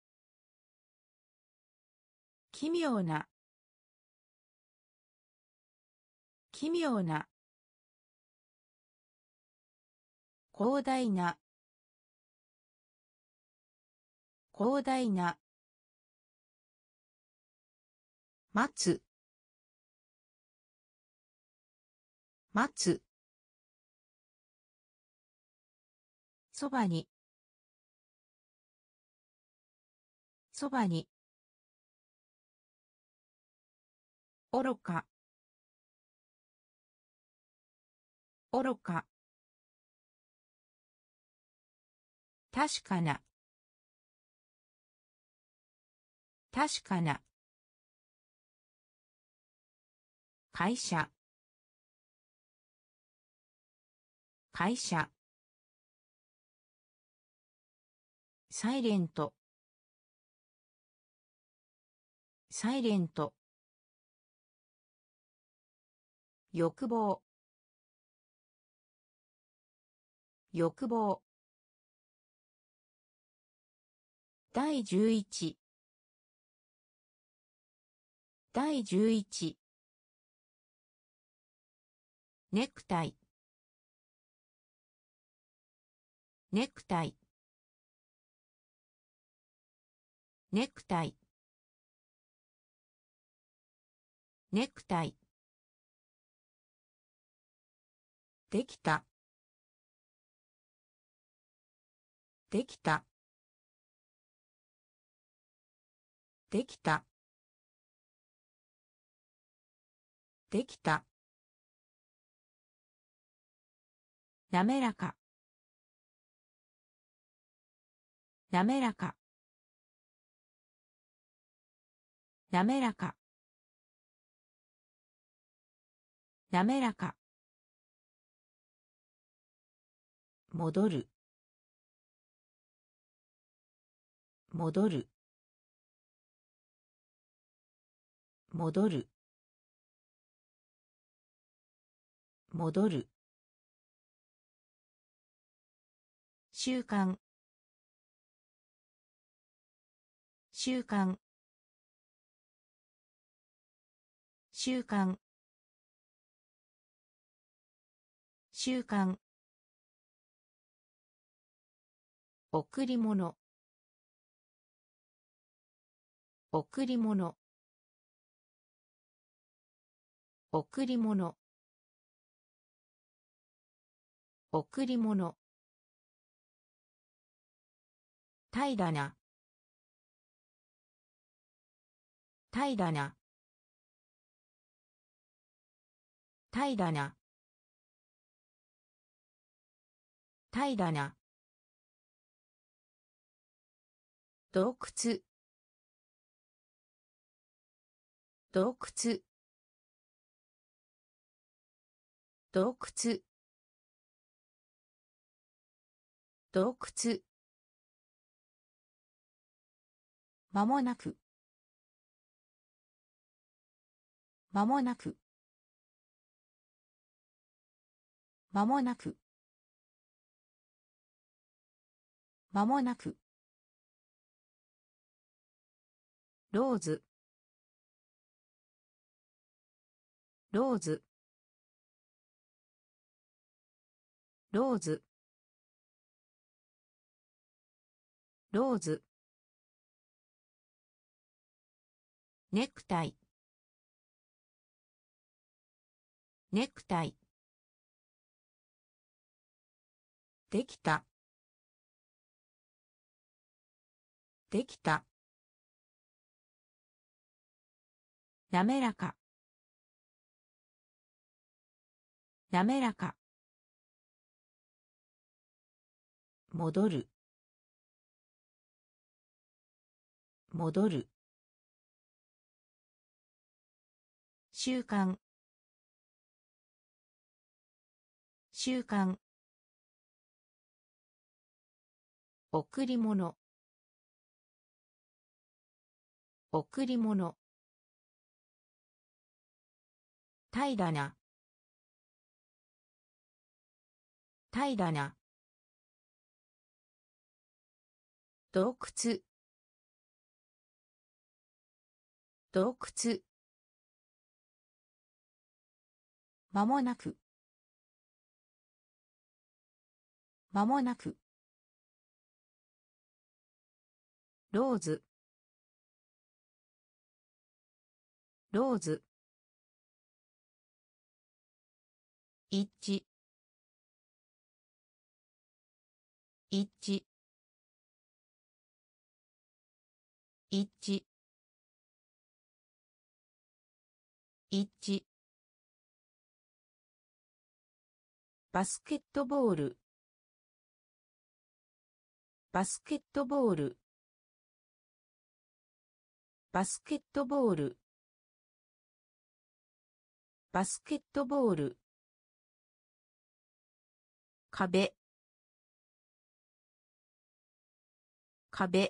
[SPEAKER 1] 奇妙な奇妙な広大な広大な待つ待つそばにそばに愚か愚か確かな確かな会社会社サイレントサイレント欲望欲望第十一第十一ネクタイネクタイネクタイネクタイできたできたできたできたなめらかなめらかなめらかなめらか戻る戻る戻る戻る習慣習慣習慣習慣贈り物贈り物贈り物贈り物平らな平らな平らな平らな洞窟洞窟洞窟洞窟まもなくまもなくまもなくまもなくローズローズローズローズネクタイネクタイできたできた滑らか滑らか戻る戻る習慣習慣贈り物贈り物平らな平らな洞窟洞窟まもなくまもなくローズローズ一致一致一致一致バスケットボールバスケットボールバスケットボールバスケットボール壁壁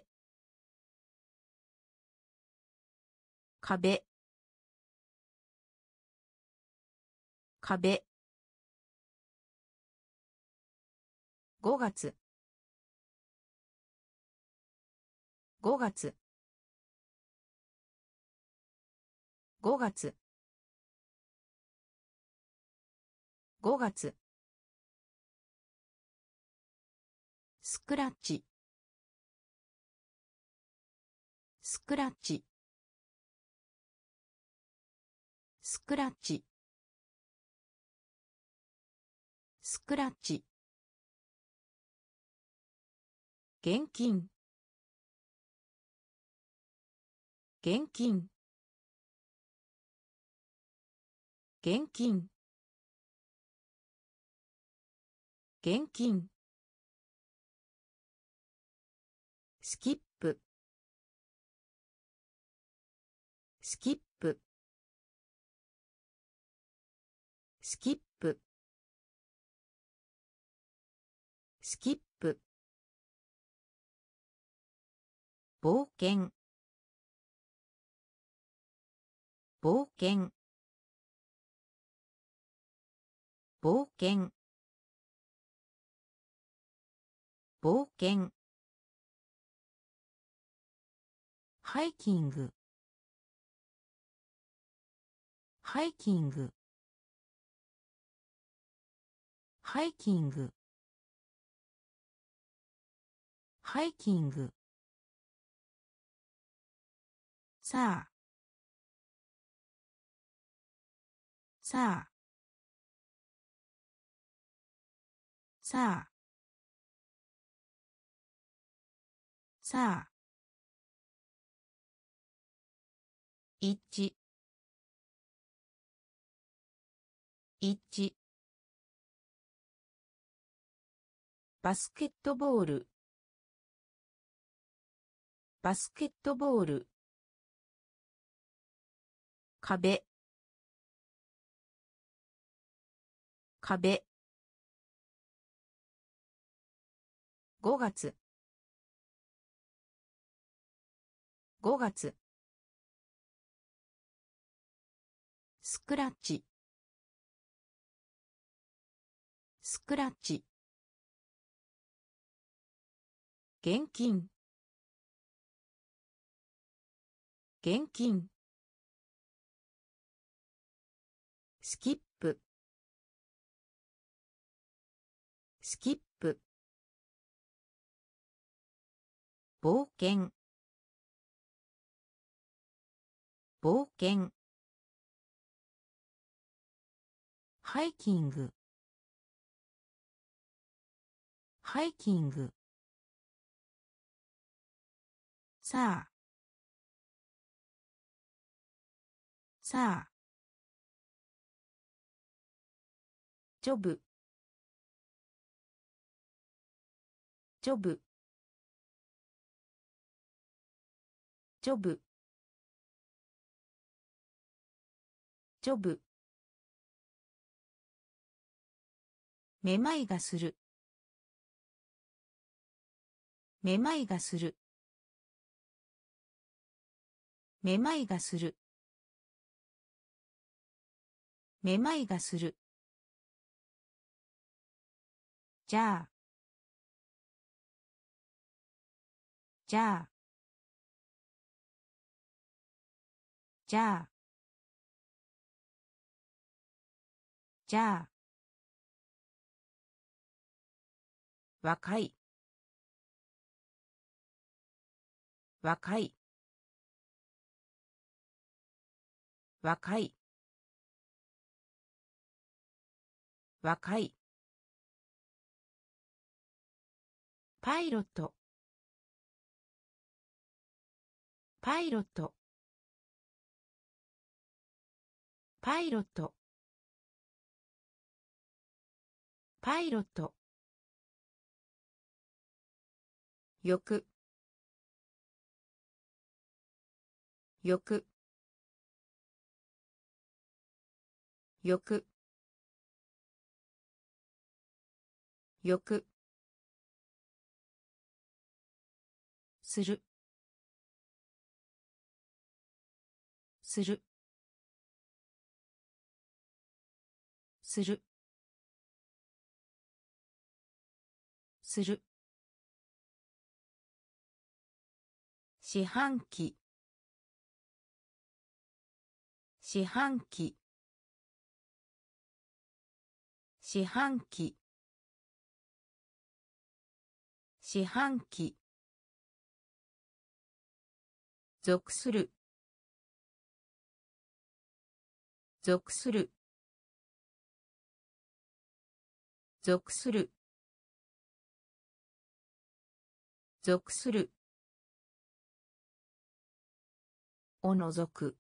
[SPEAKER 1] 壁壁ごがつごがつごがつごがつスクラッチスクラッチスクラッチスクラッチ現金現金現金現金スキップスキップスキップスキップ冒険冒険冒険冒険ハイキングハイキングハイキングハイキングさあさあさあさあ一致一致バスケットボールバスケットボール壁壁ごがつごがつスクラッチスクラッチ現金現金スキップスキップ冒険冒険ハイキングハイキングさあさあジョブジョブジョブジョブめまいがするめまいがするめまいがするめまいがするじゃあじゃあじゃあじゃあ若い若い若い若いパイロットパイロットパイロットパイロットよくよくよくよくするするするする四半期四半期四半期四半期属する属する属する属するおのぞく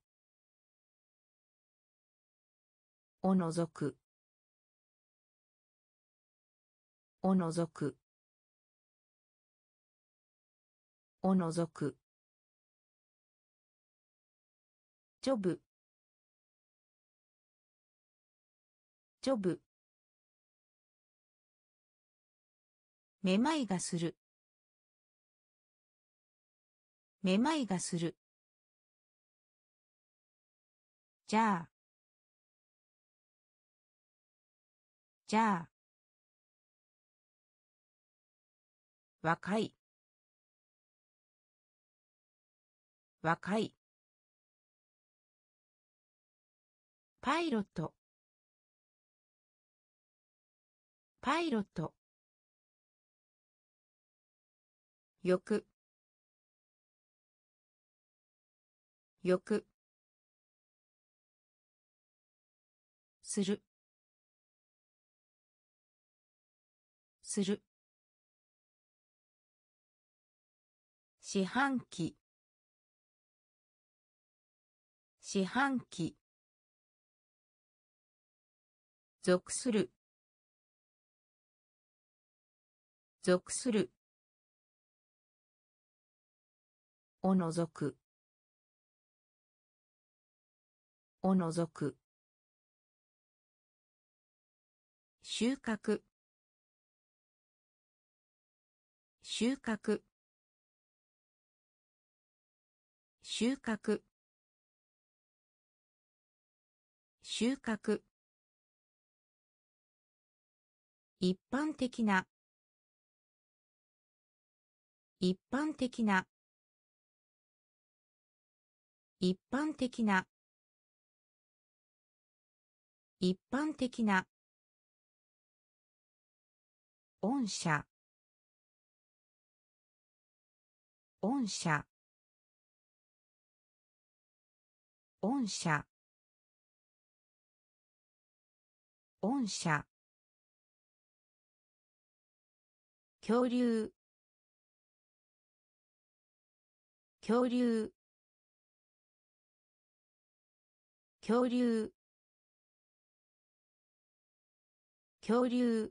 [SPEAKER 1] おのぞくおのぞくおのぞくジョブジョブめまいがするめまいがするじゃあじゃあ若い若いパイロットパイロットよくよくするする四半期四半期属する属するおのぞくおのぞく収穫収穫収穫収穫一般的な一般的な一般的な一般的な御社御社御社御社恐竜恐竜恐竜恐竜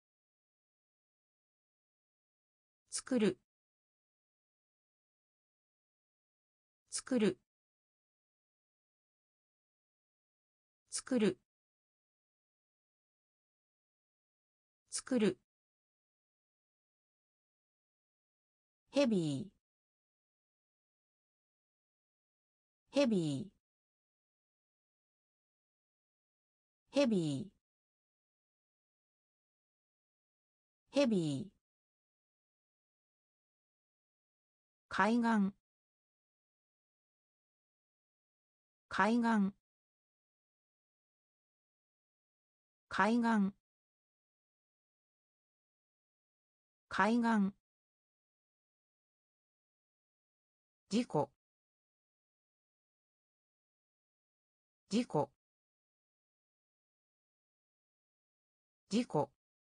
[SPEAKER 1] 作る作る作る作るヘビーヘビーヘビーヘビー海岸海岸海岸海岸事故事故事故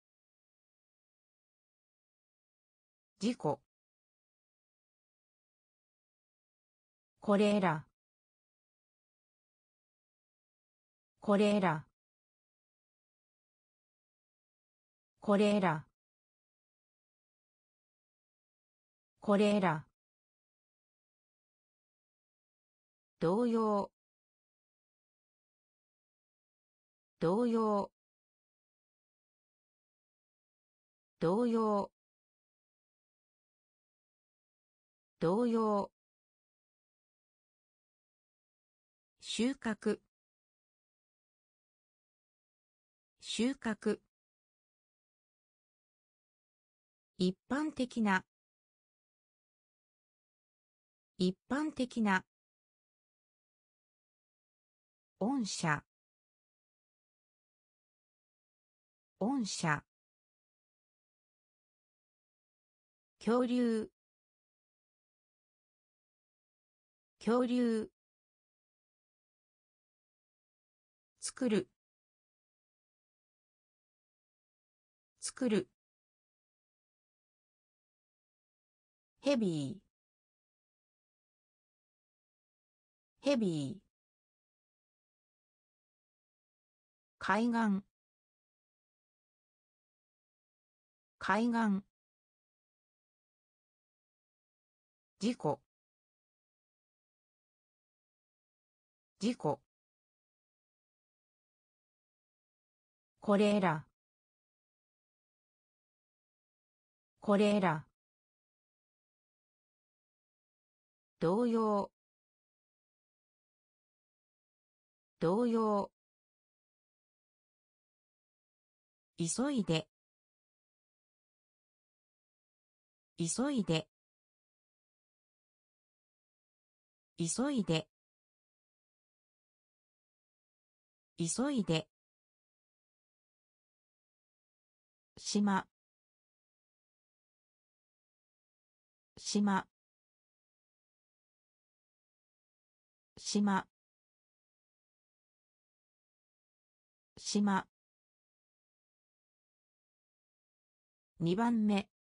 [SPEAKER 1] 事故これらこれらこれらこれら同様同様同様同様収穫収穫一般的な一般的な御社御社恐竜恐竜作る作るヘビーヘビー海岸海岸事故事故これらこれら同様同様急いで急いで急いで急いで島島島島にばんめ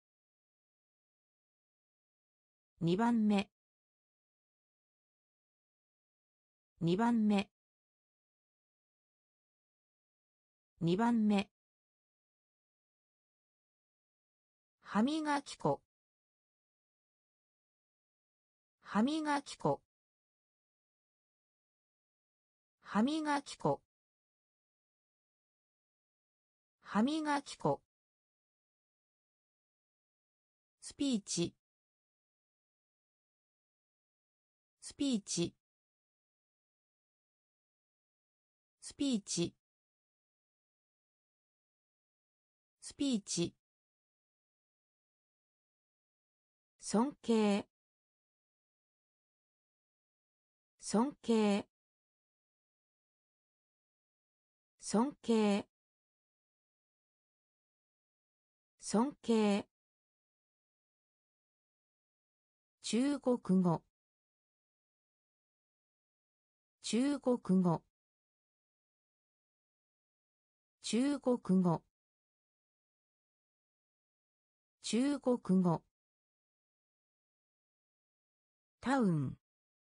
[SPEAKER 1] にばんめにばんめにばんめ歯磨き粉歯磨き粉歯磨き粉歯磨き粉スピーチスピーチスピーチスピーチ尊敬尊敬尊敬尊敬中国語中国語中国語中国語タウン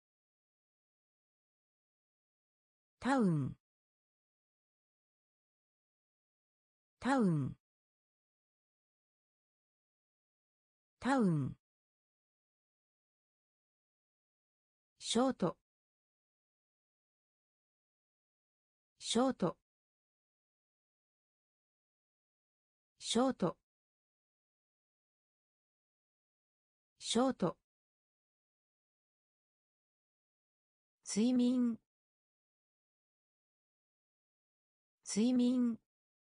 [SPEAKER 1] タウンタウンタウンショートショートショートショート睡眠睡眠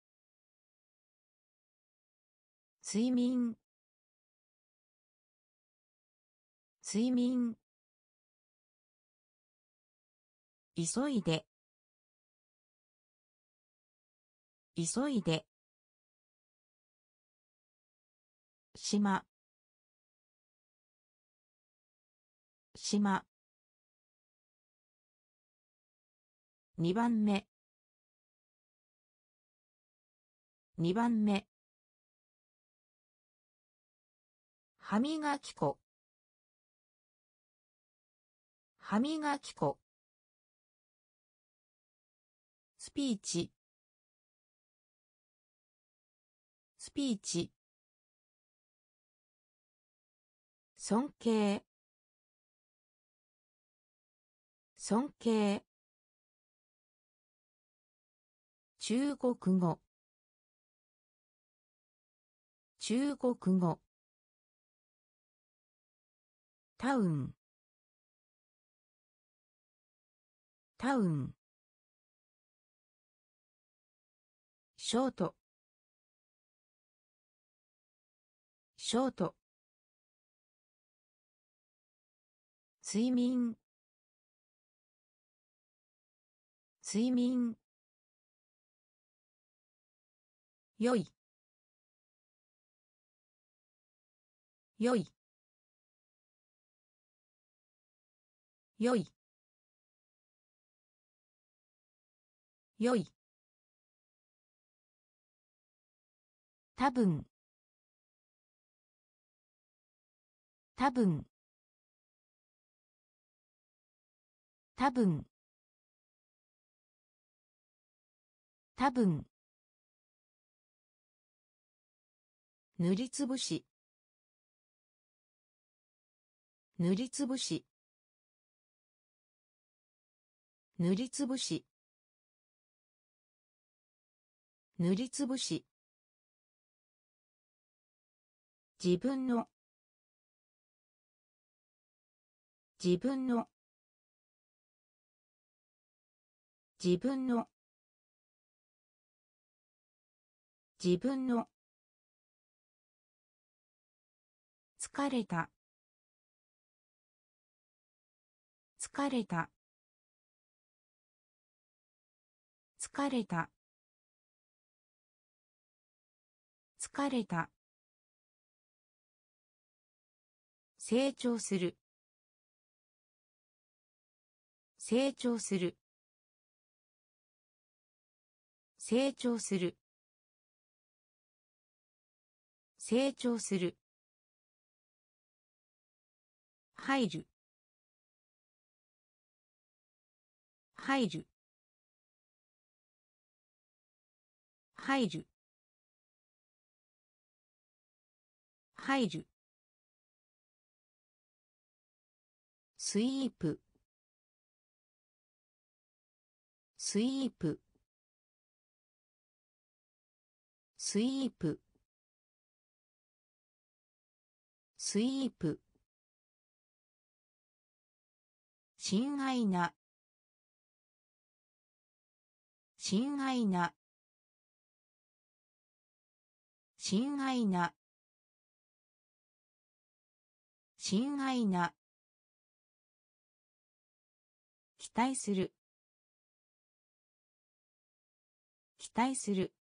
[SPEAKER 1] 睡眠睡眠急いで急いで島島にばんめにばんめ歯磨き粉歯磨き粉スピーチスピーチ尊敬尊敬中国語中国語タウンタウンショートショート睡眠睡眠よいよいよいよい多分多分多分多分塗りつぶし塗りつぶし塗りつぶし塗りつぶし自分の自分の自分の自分の疲れた疲れた疲れた疲れた成長する成長する成長する成長する入る入る入る入るスイープスイープスイープスイープ親愛な親愛な親愛な親愛な期待する期待する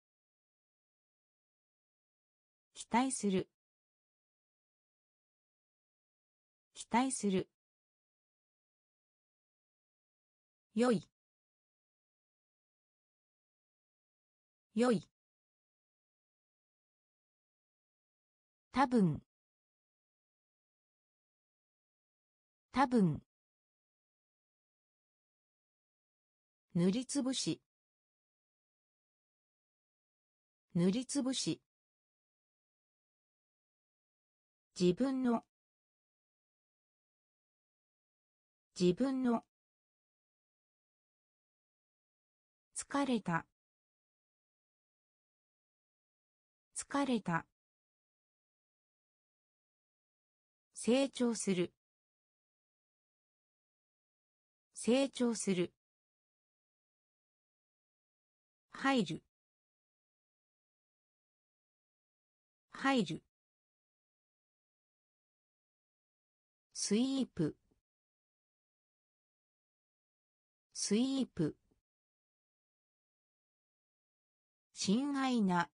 [SPEAKER 1] 期待する期待するよいよい多分多分塗りつぶし塗りつぶし自分の自分の疲れた疲れた成長する成長する入る入るスイープスイープ親愛な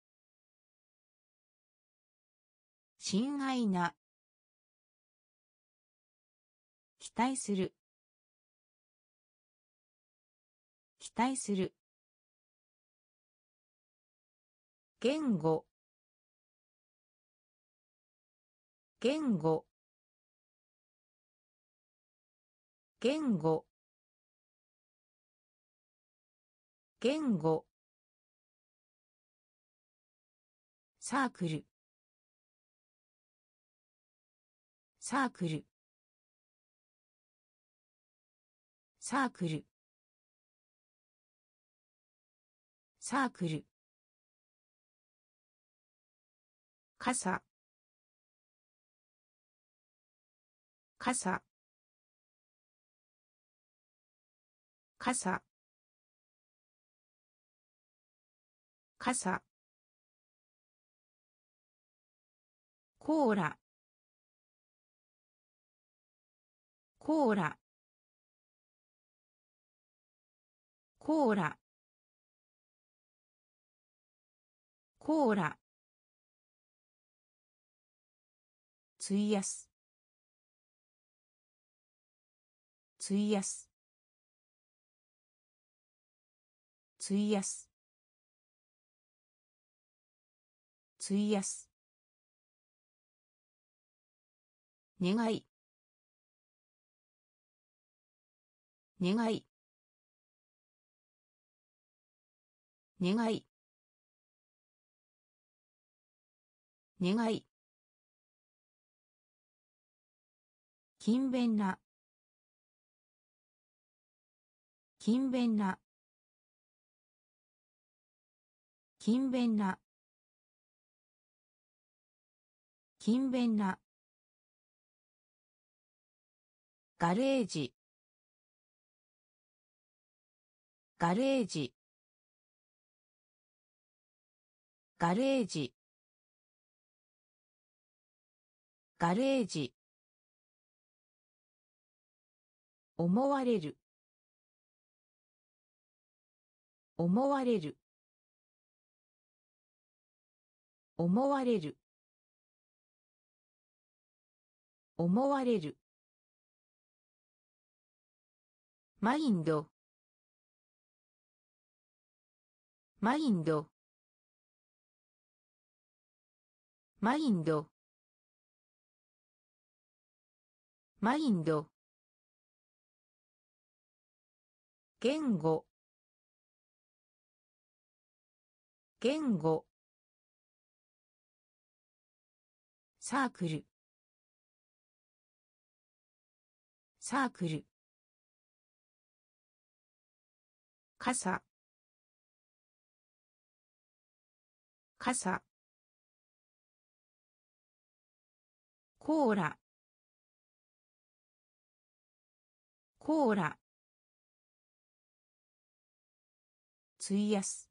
[SPEAKER 1] 親愛な期待する期待する言語言語言語言語サークルサークルサークルサークル傘傘傘傘コーラコーラコーラコーラ費やす費やす費やす費やす願い願い願い願い勤勉な勤勉な勤勉な勤勉なガレージガレージガレージガレージ思われる思われる思われる思われるマインドマインドマインドマインド言語言語サークルサークル傘傘コーラコーラ費やす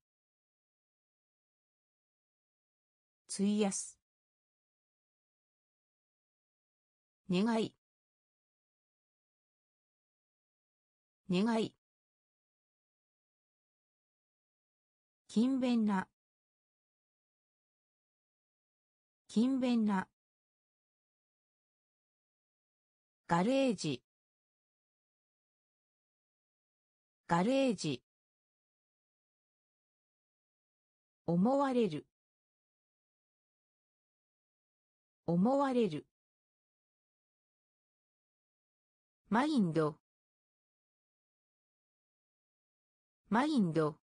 [SPEAKER 1] 費やす願い願い勤勉な勤勉なガレージガレージ思われる思われるマインドマインド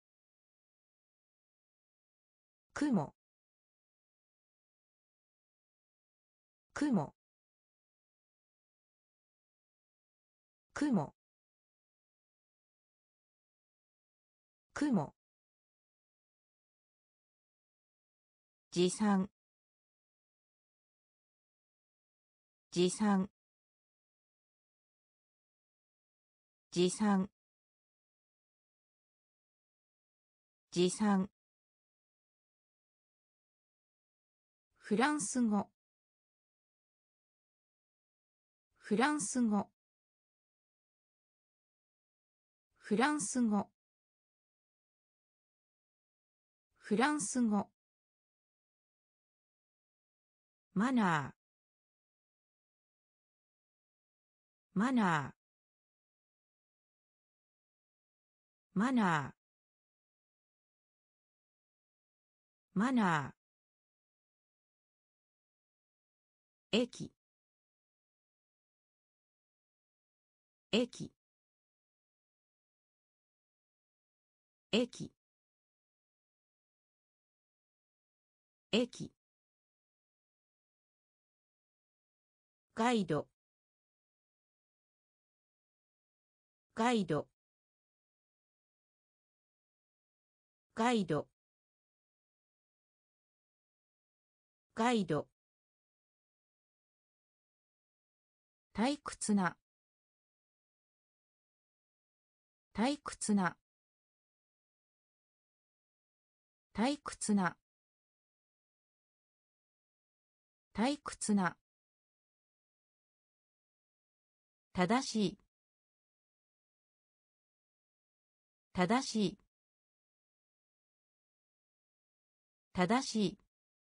[SPEAKER 1] 雲雲雲雲持参持参持参持参フランス語フランス語フランス語フランス語マナーマナーマナーマナー駅駅駅駅ガイドガイドガイドガイド退屈な退屈な退屈な退屈な正しい正しい正しい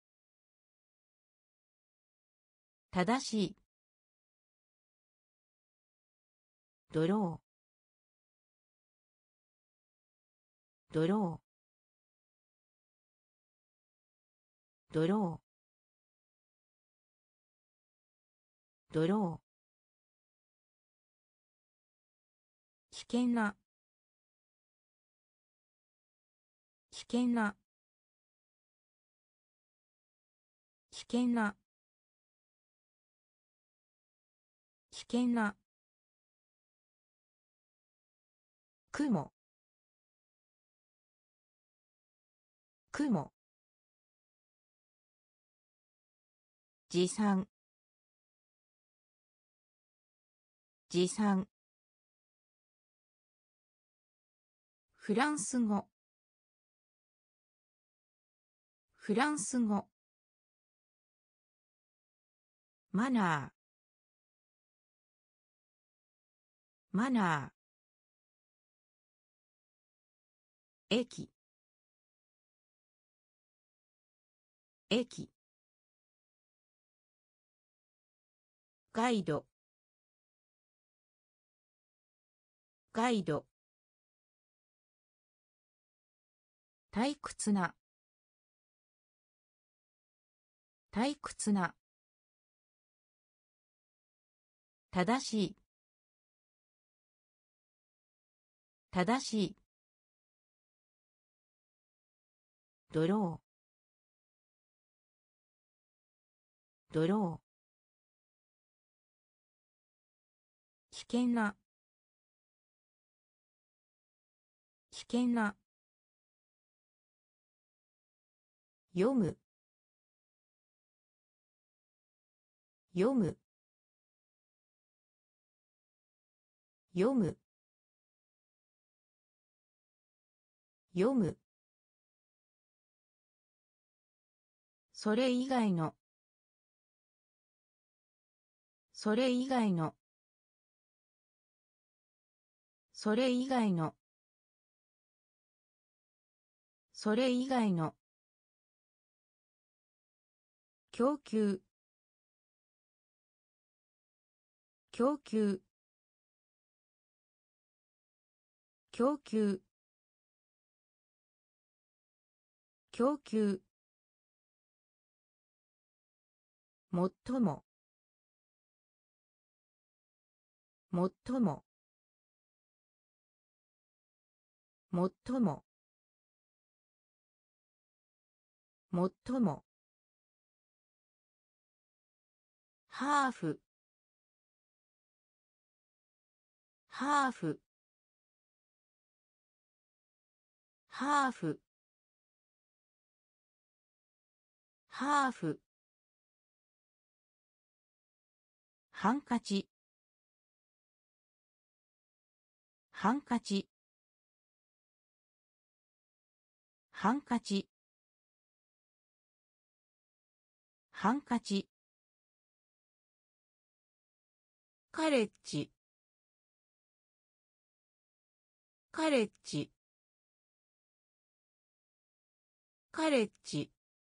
[SPEAKER 1] 正しいドロードロードロードロー危険な危険な危険な危険な雲雲持参持参フランス語フランス語マナーマナー駅駅ガイドガイド退屈な退屈な正しい正しいドロードロー危険な危険な読む読む読む読むそれ以外のそれ以外のそれ以外のそれ以外の供給供給供給供給もっとももっとももっとももっともハーフハーフハーフハーフハンカチハンカチハンカチハンカチカレッジカレッジカレッジ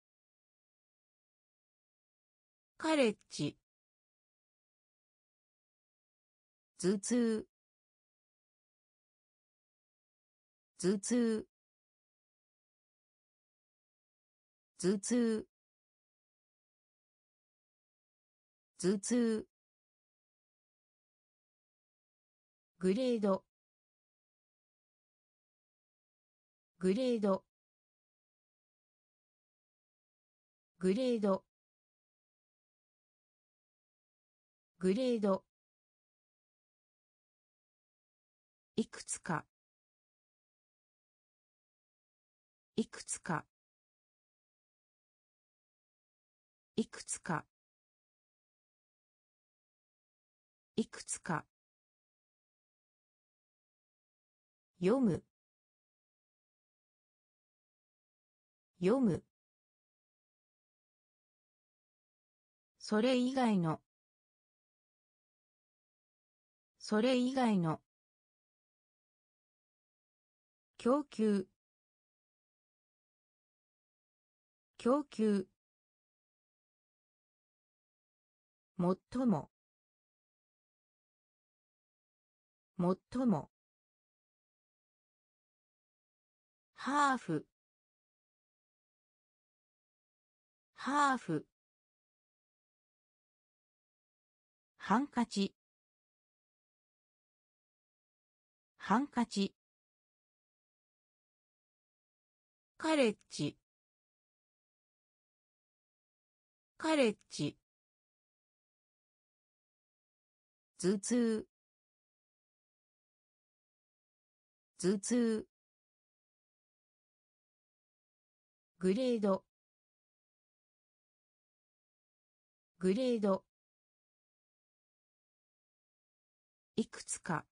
[SPEAKER 1] カレッジ頭痛頭痛頭痛頭痛グレードグレードグレードグレードいくつかいくつかいくつかいくつか読む読むそれ以外のそれ以外の供給供給もっとももっともハーフハーフハンカチハンカチカレッジカレッジ頭痛頭痛グレードグレードいくつか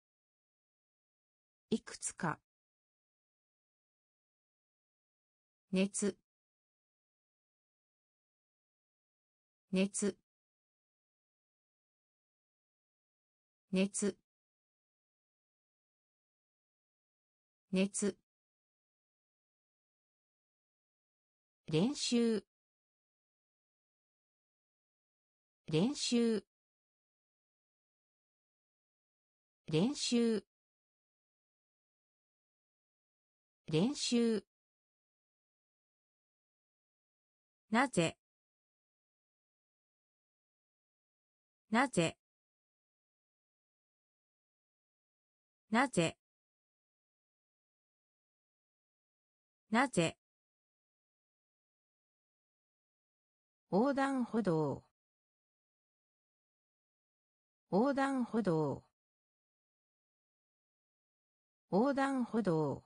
[SPEAKER 1] いくつか熱熱熱熱練習練習練習練習なぜなぜなぜなぜ横断歩道横断歩道横断歩道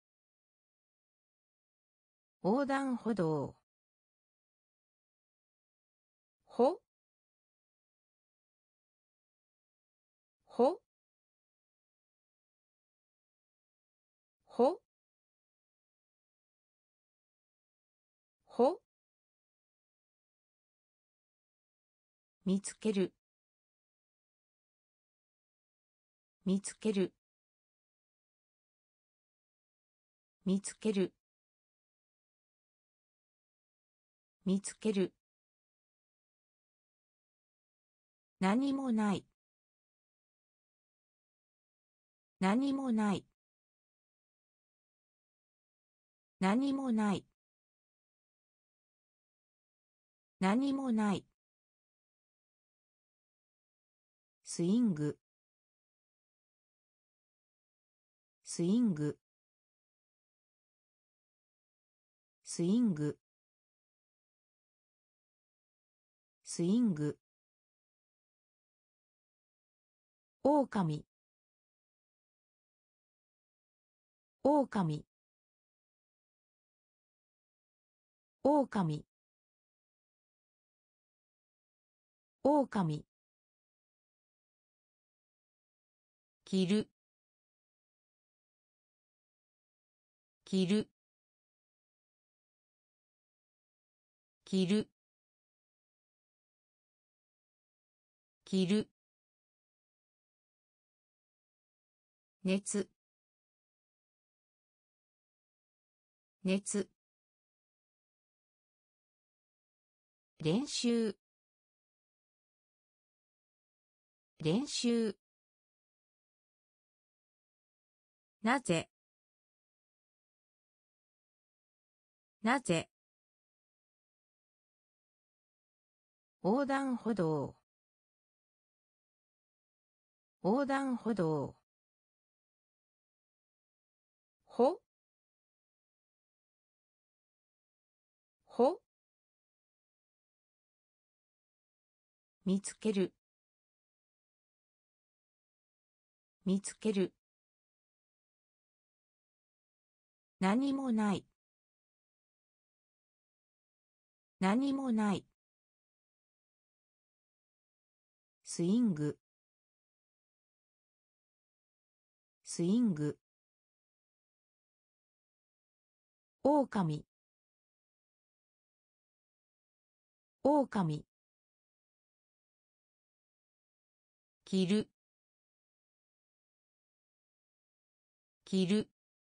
[SPEAKER 1] 横断歩道ほほほほ見つける見つける見つける見つける何もない何もない何もない何もないスイングスイングスイングスイングオオカミオオカミオオカミオオカミ着る着る着る着る熱熱練習練習なぜなぜ横断歩道横断歩道ほほ見つける見つける何もない何もないスイングスイングオオカミオオカミ着る着る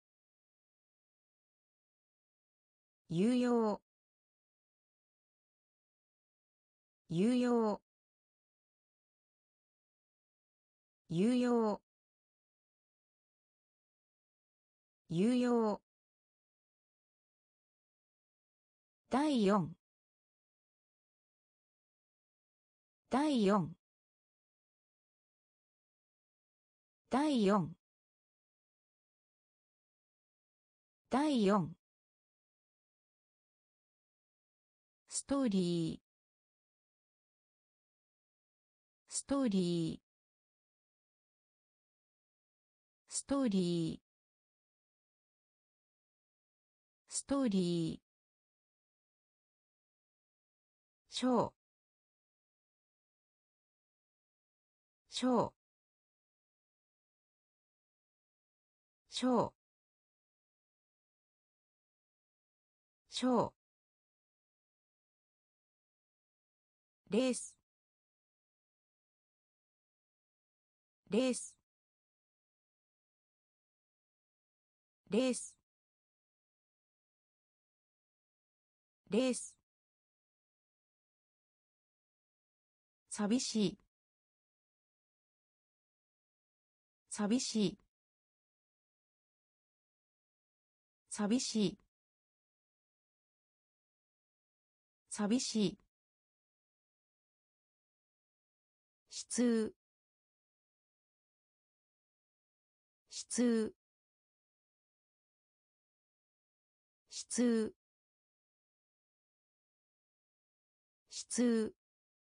[SPEAKER 1] 有用有用有用有用だいよんだいよんだいよんだいよんストーリーストーリーストーリーストーリーショーショーショー小レースレースレースレース寂しい寂しい寂しい寂しい悲痛悲痛悲痛悲痛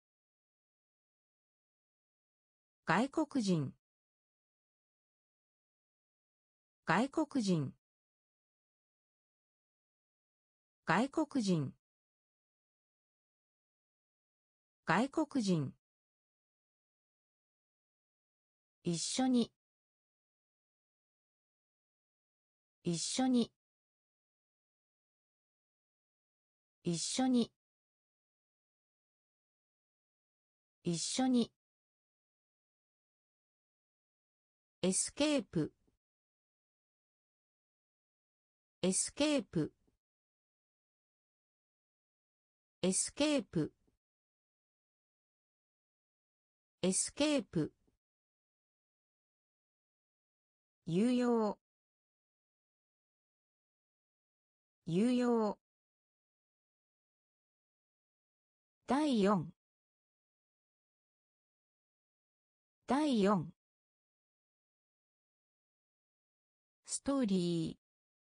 [SPEAKER 1] 外国人外国人外国人外国人一緒に一緒に一緒に一緒にエスケープエスケープエスケープエスケープ有用有用だいよんだいよんストーリー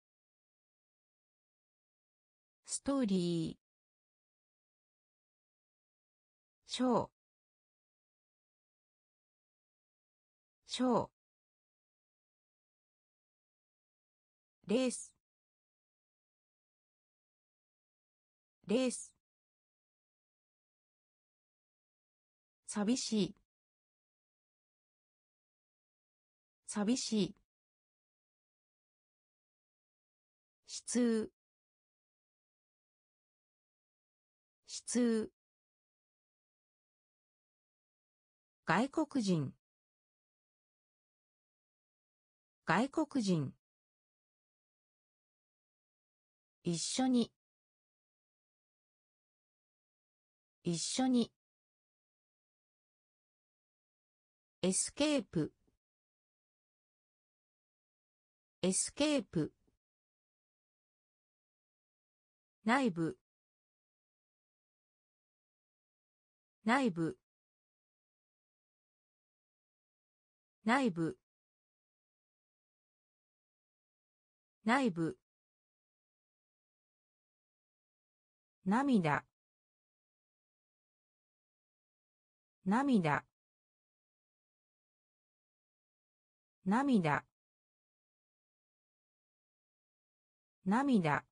[SPEAKER 1] ストーリー小小レースレース寂しい寂しい悲痛悲痛外国人外国人一緒に一緒にエスケープエスケープ内部内部内部内部涙涙涙涙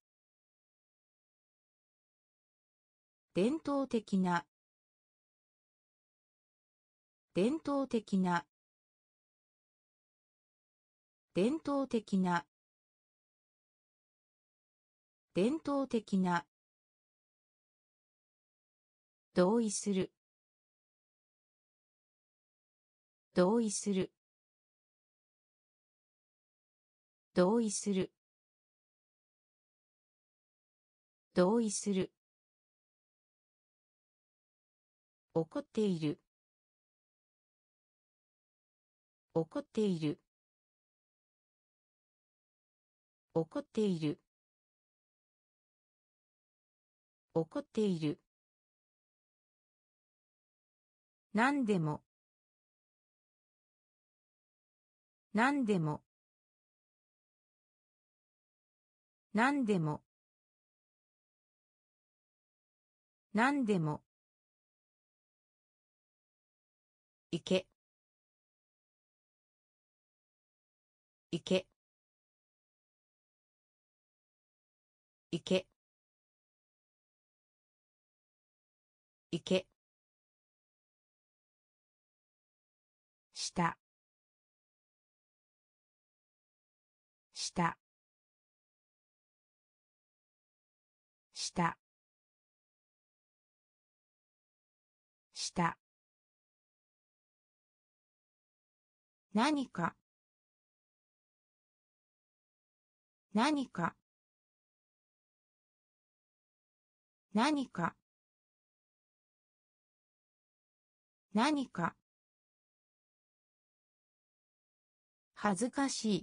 [SPEAKER 1] 伝統的な伝統的な伝統的な伝統的な同意する同意する同意する同意する怒っている怒っている怒っている怒っている何でも何でも何でも何でもいけいけいけいけしたした下下何か何か何か何か恥ずかしい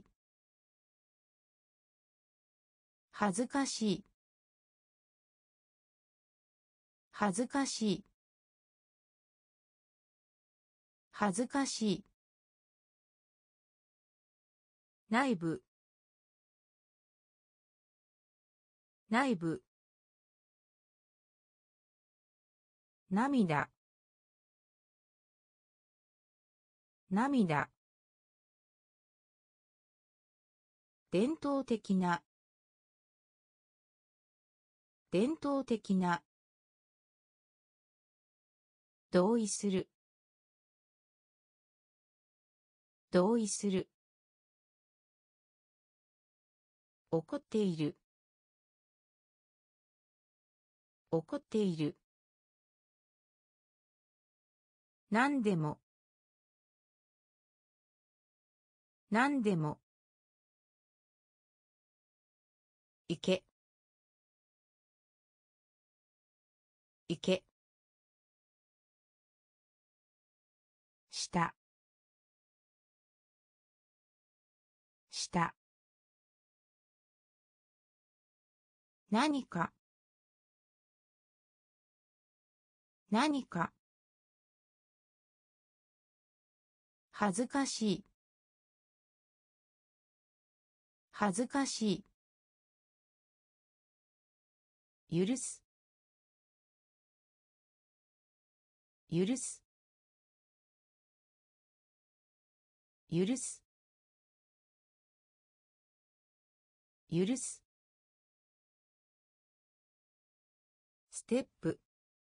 [SPEAKER 1] 恥ずかしい恥ずかしい恥ずかしい内部内部涙涙伝統的な伝統的な同意する同意する怒っている怒っている何でも何でもいけいけ下下何か何か恥ずかしい恥ずかしい許す許す許す許すステップ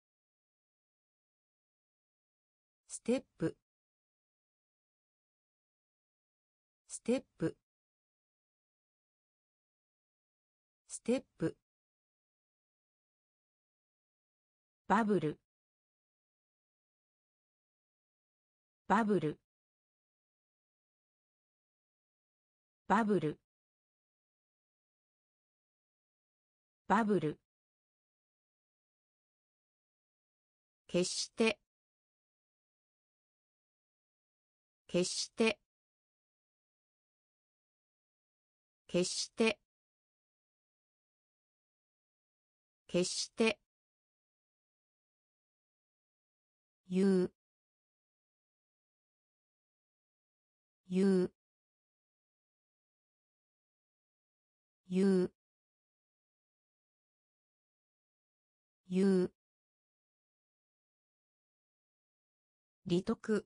[SPEAKER 1] ステップステップステップバブルバブルバブルバブル決して決して決して決して言う言う言う言う利得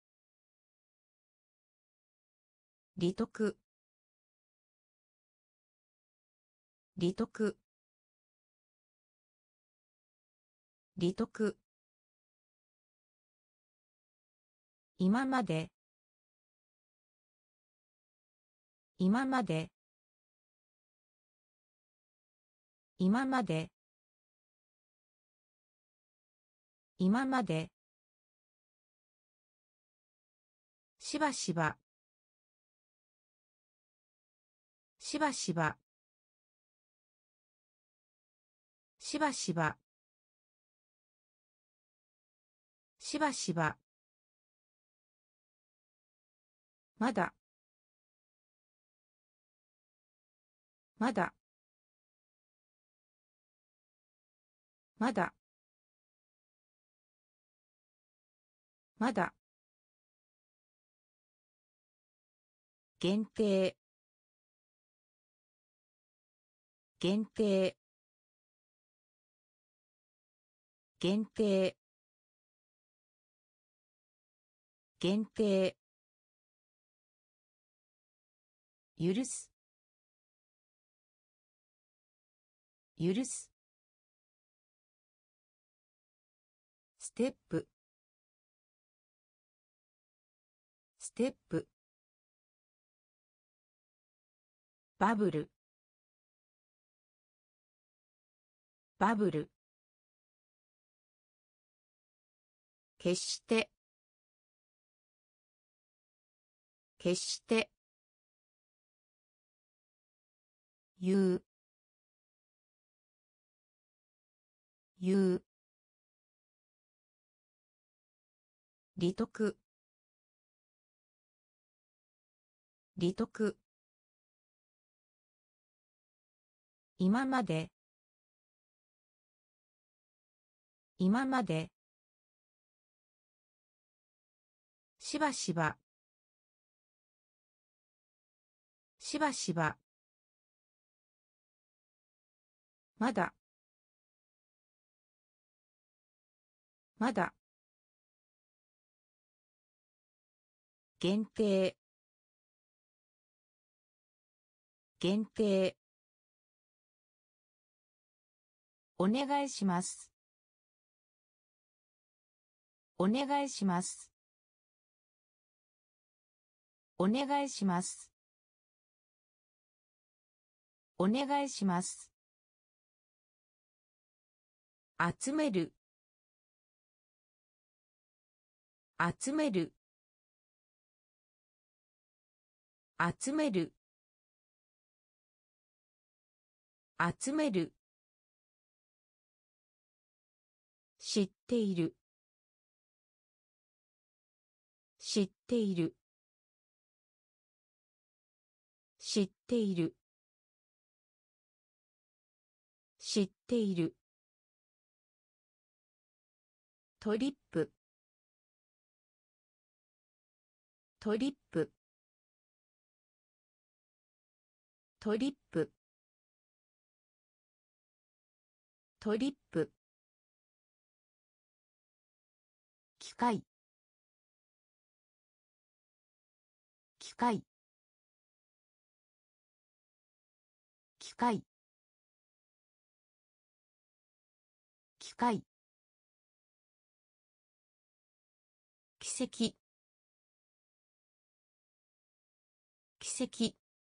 [SPEAKER 1] 利得利得利得今まで今まで今まで今までしばしばしばしばしばしばしばしばまだまだまだまだ限定限定限定限定許す許すステップステップバブルバブル。決して、決して、言う、言う、利得、利得、今まで、今まで、しばしば、しばしば、まだ、まだ、限定、限定、お願いします。お願いします。お願いします。お願いします。集める、集める、集める、集める、知っている、知っている、知っている、知っている、トリップ、トリップ、トリップ、トリップ、機械、機械、機械、機械、奇跡、奇跡、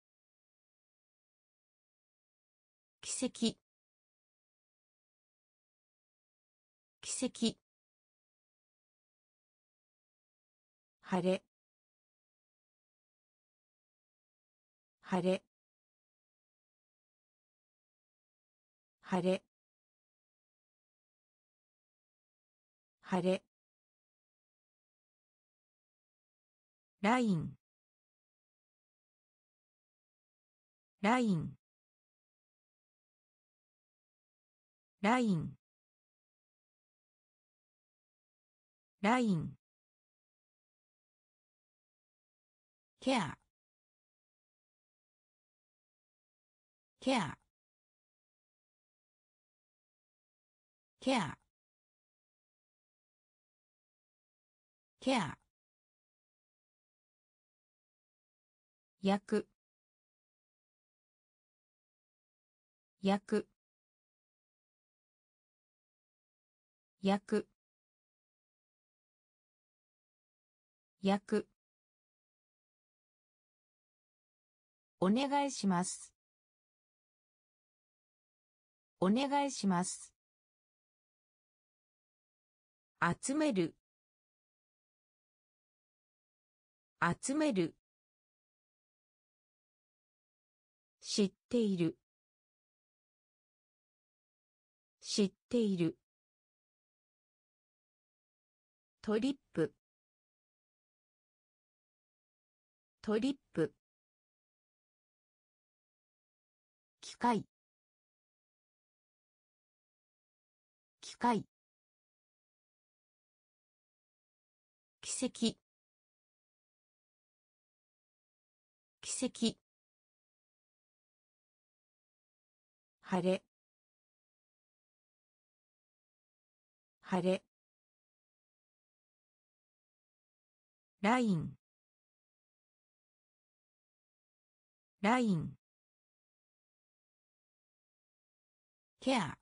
[SPEAKER 1] 奇跡、奇跡、晴れ、晴れ、晴れ、晴れ、ライン、ライン、ライン、ライン、ケア、ケア、ケア、ケア、焼く、焼く、焼く、焼く、お願いします。お願いします。集める、集める、知っている、知っている、トリップ、トリップ、機械、機械、奇跡、奇跡、晴れ、晴れ、ライン、ライン、ケア、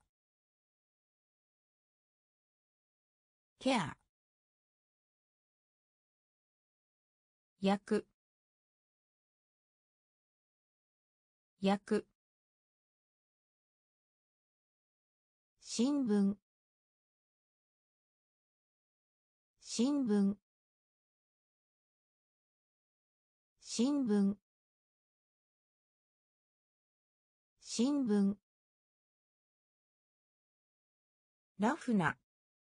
[SPEAKER 1] ケア、焼く、焼く、 新聞新聞新聞新聞ラフな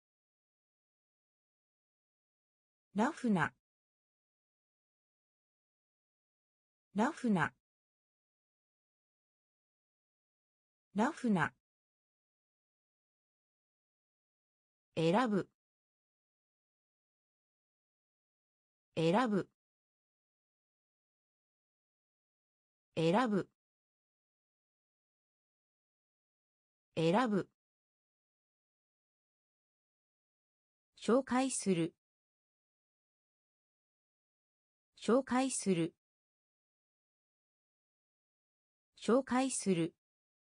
[SPEAKER 1] ラフなラフなラフな選ぶ選ぶ選ぶ選ぶ紹介する紹介する紹介する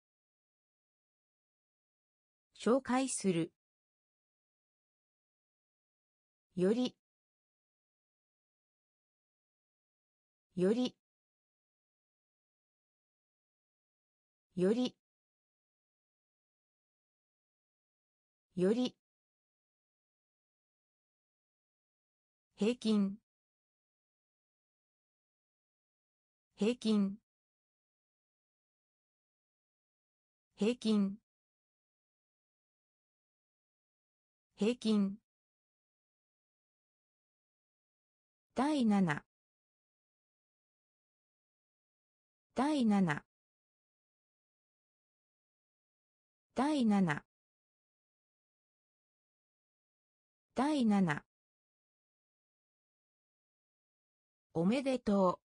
[SPEAKER 1] 紹介するよりよりよりより平均平均平均平均第七第七第七第七おめでと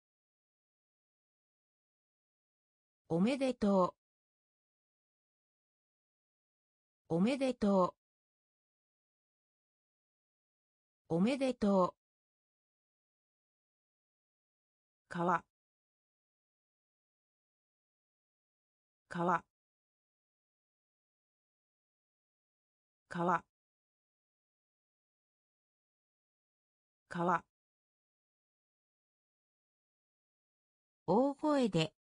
[SPEAKER 1] うおめでとうおめでとうおめでとう川川川川大声で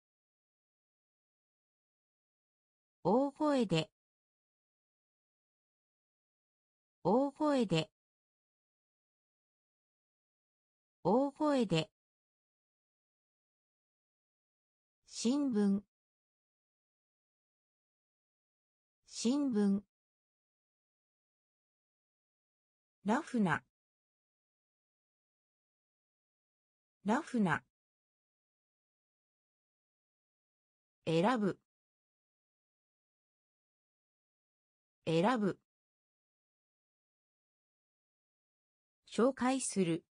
[SPEAKER 1] 大声で大声で大声で新聞新聞ラフなラフな選ぶ選ぶ紹介する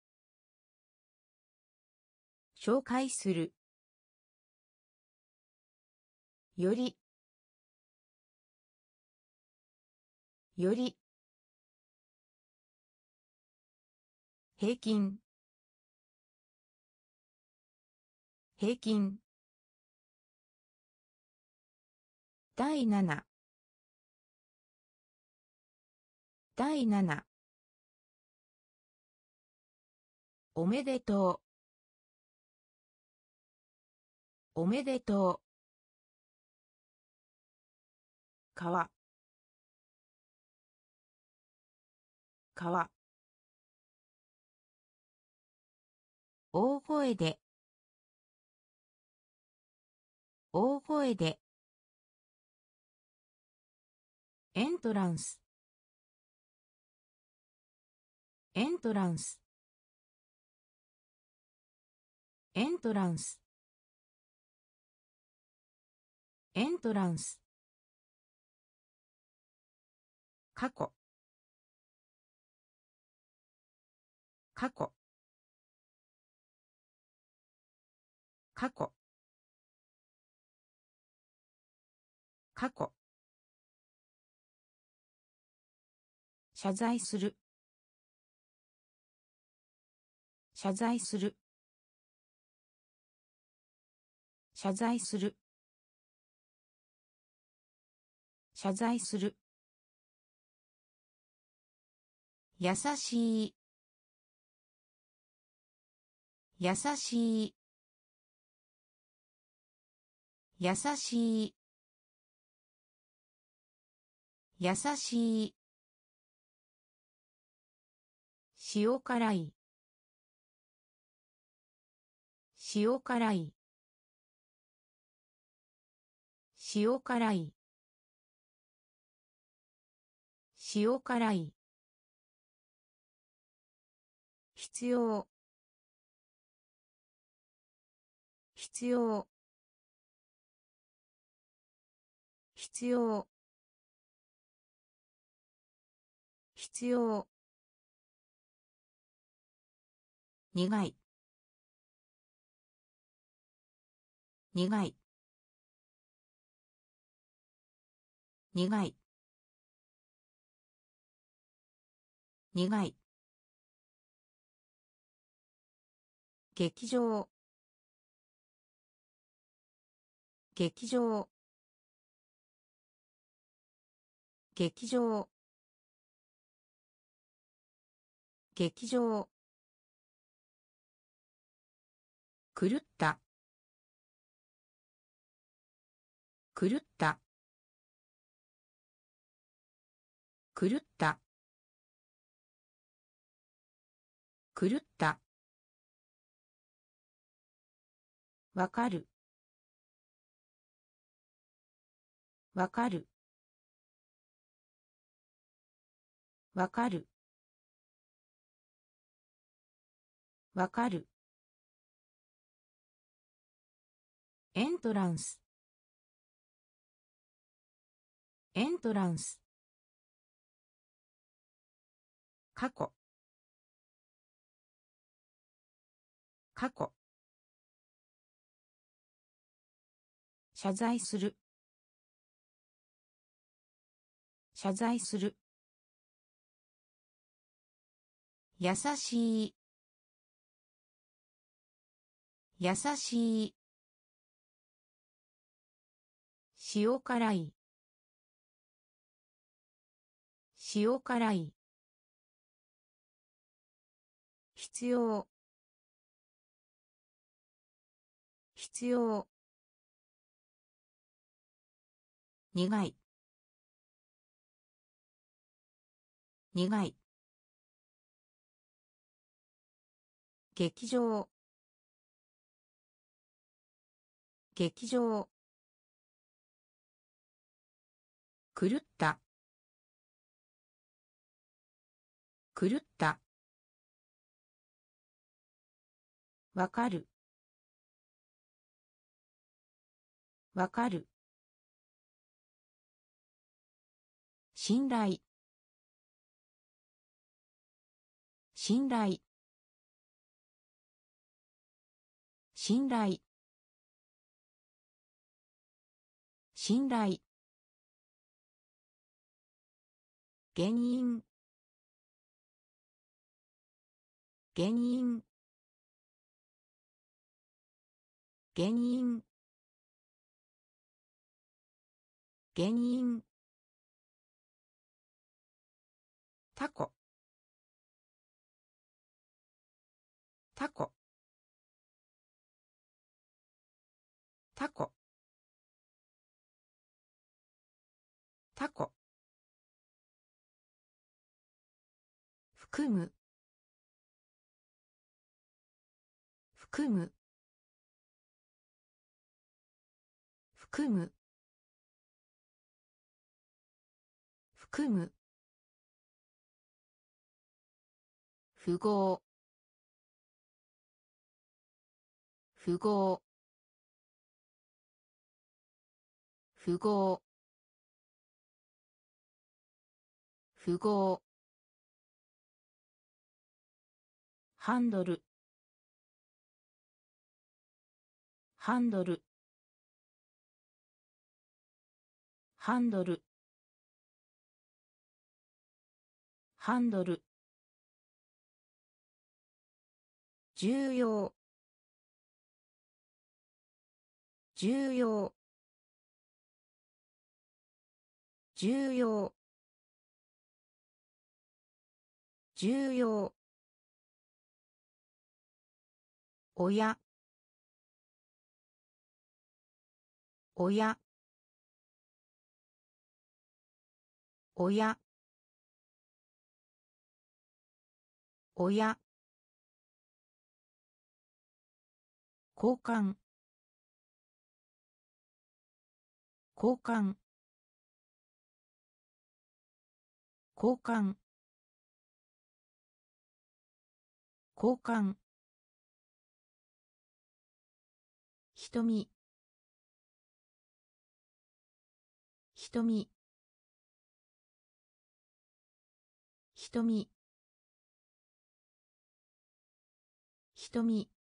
[SPEAKER 1] 紹介するよりより平均平均第七第七おめでとうおめでとう川川大声で大声でエントランスエントランスエントランスエントランス過去過去過去過去謝罪する謝罪する謝罪する謝罪する優しい優しい優しい優しい。塩辛い。塩辛い。塩辛い。塩辛い。必要。必要。必要。必要。苦い。苦い。苦い。苦い。劇場。劇場。劇場。劇場。狂った。狂った。狂った。狂った。わかる。わかる。わかる。わかる。エントランス。エントランス。過去。過去。謝罪する。謝罪する。優しい。優しい。塩辛い。塩辛い。必要。必要。苦い。苦い。劇場。劇場。狂った。狂った。わかる。わかる。信頼。信頼。信頼。信頼。原因。原因。原因。原因。タコ。タコ。タコ。タコ。含む。含む。含む。含む。符号。符号。符号。符号。ハンドル。ハンドル。ハンドル。ハンドル。重要。重要。重要。重要。親。親。 親親交換交換交換交換瞳瞳瞳瞳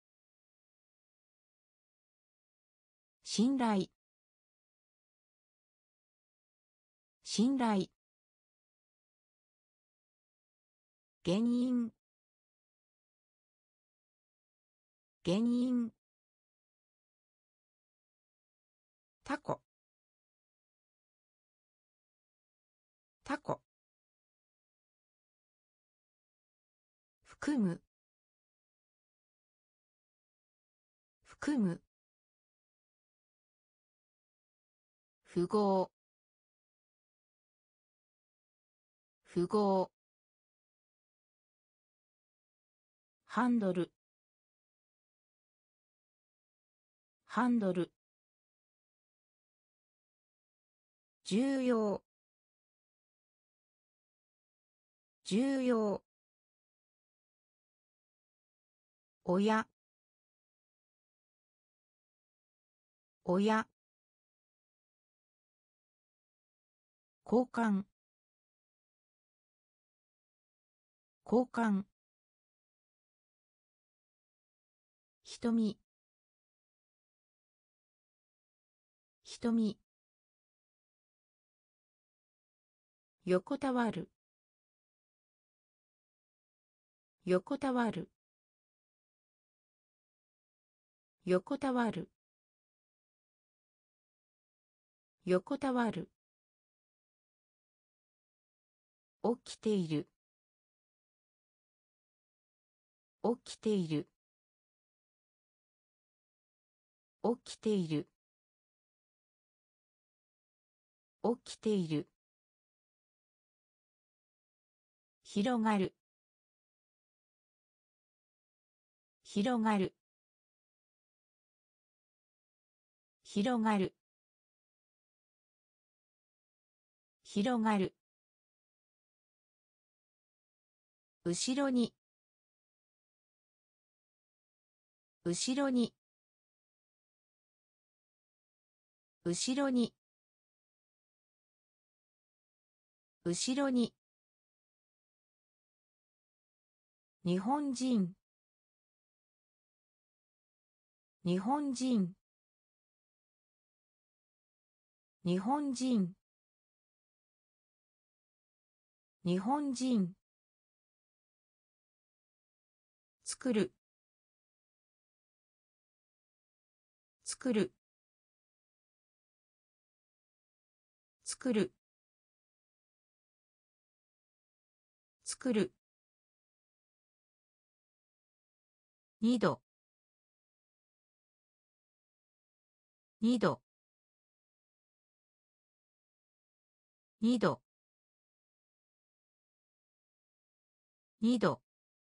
[SPEAKER 1] 信頼信頼原因原因タコタコ含む含む符号符号ハンドルハンドル重要重要親親交換交換瞳瞳横たわる横たわる横たわる横たわる起きている起きている起きている起きている広がる広がる広がる広がる後ろに後ろに後ろに後ろに日本人日本人日本人日本人作る作る作る作る二度二度二度二度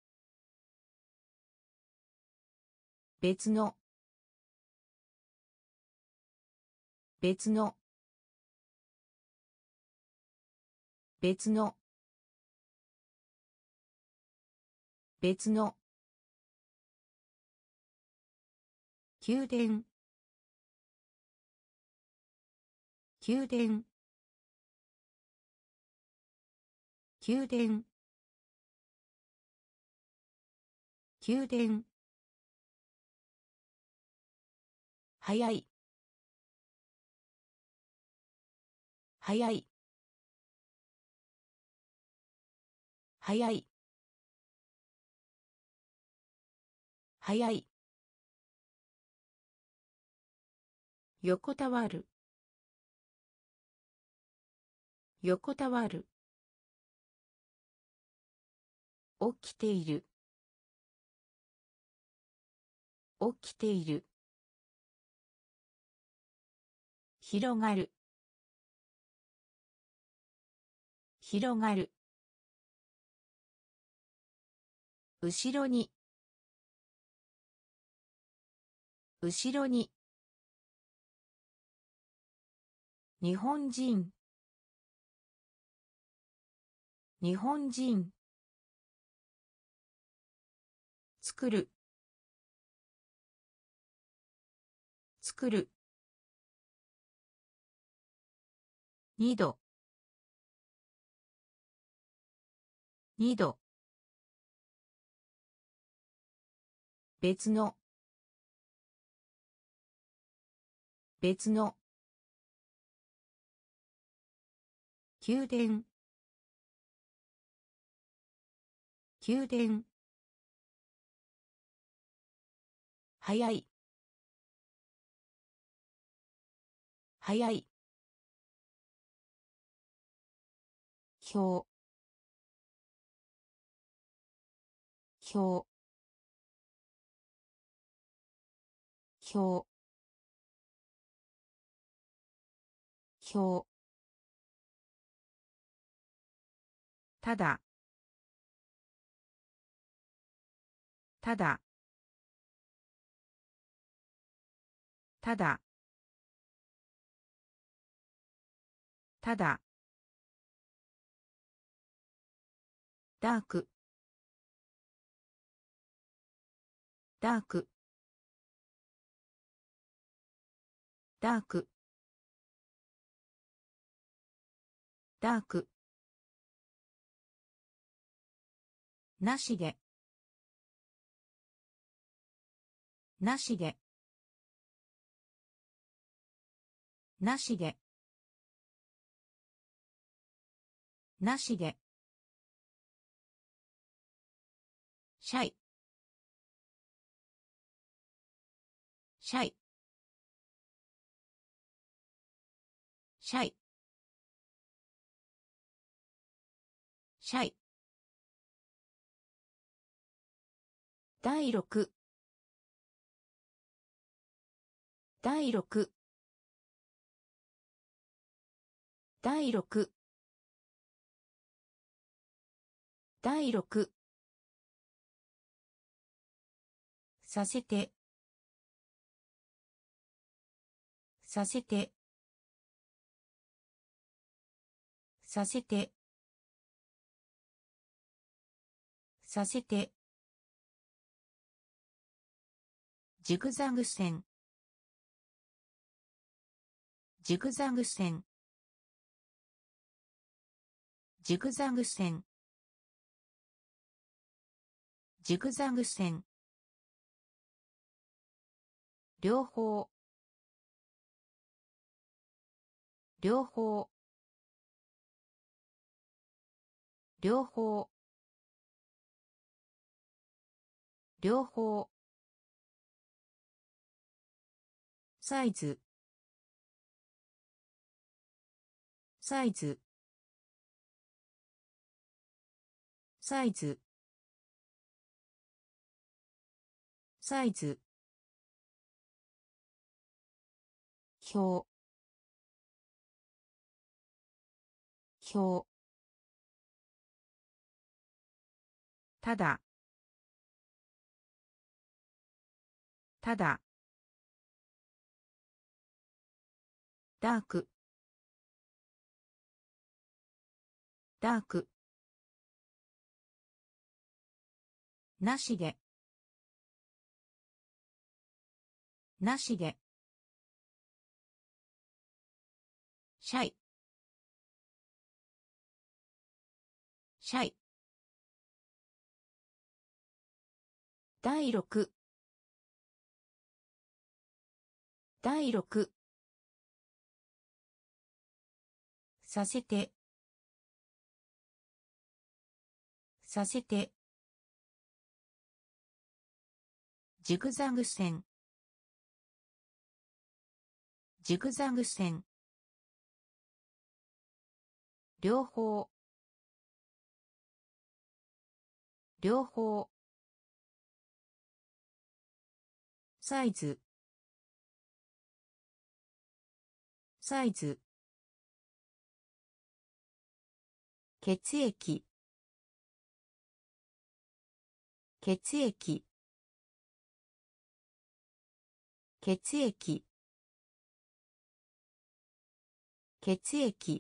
[SPEAKER 1] 別の別の別の別の宮殿宮殿宮殿宮殿早い早い早い早い横たわる横たわる起きている起きている広がる広がる。後ろに。後ろに。日本人。日本人。作る。作る。二度。二度。別の。別の。宮殿。宮殿。早い。早い。表。表。表。表。ただ。ただ。ただ。ただ。ダーク。ダーク。ダーク。ダーク。なしで。なしで。なしで。なしで。シャイ。シャイ。シャイ。シャイ。第六。第六。第六。第六。させて。させて。させて。させて。ジグザグ線。ジグザグ線。ジグザグ線。ジグザグ線。両方。両方。両方。両方。サイズ。サイズ。サイズ。サイズ。表。表。ただ。ただ。ダーク。ダーク。なしで。なしで。シャイ。シャイ。第六。第六。させて。させて。ジグザグ線。ジグザグ線。両方。両方。サイズ。サイズ。 血液血液血液血液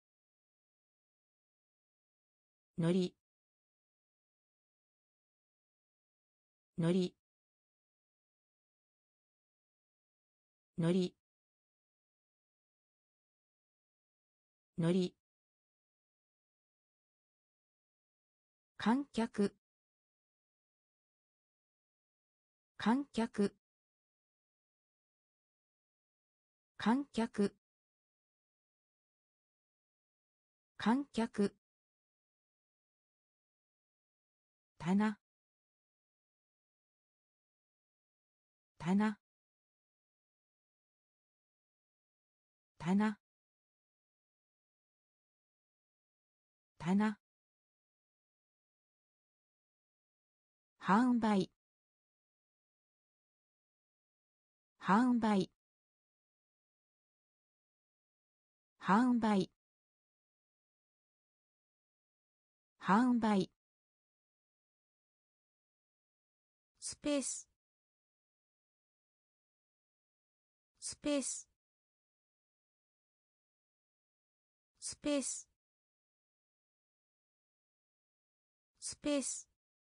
[SPEAKER 1] のりのりのりのり観客観客観客観客棚棚棚棚販売販売販売販売スペーススペーススペーススペース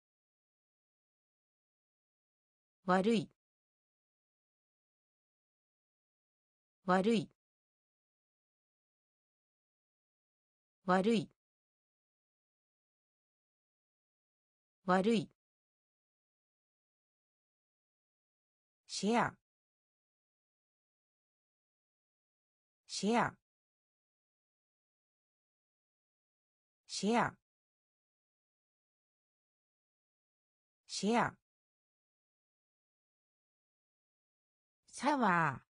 [SPEAKER 1] 悪い悪い悪い悪いシェアシェアシェアシェアサワー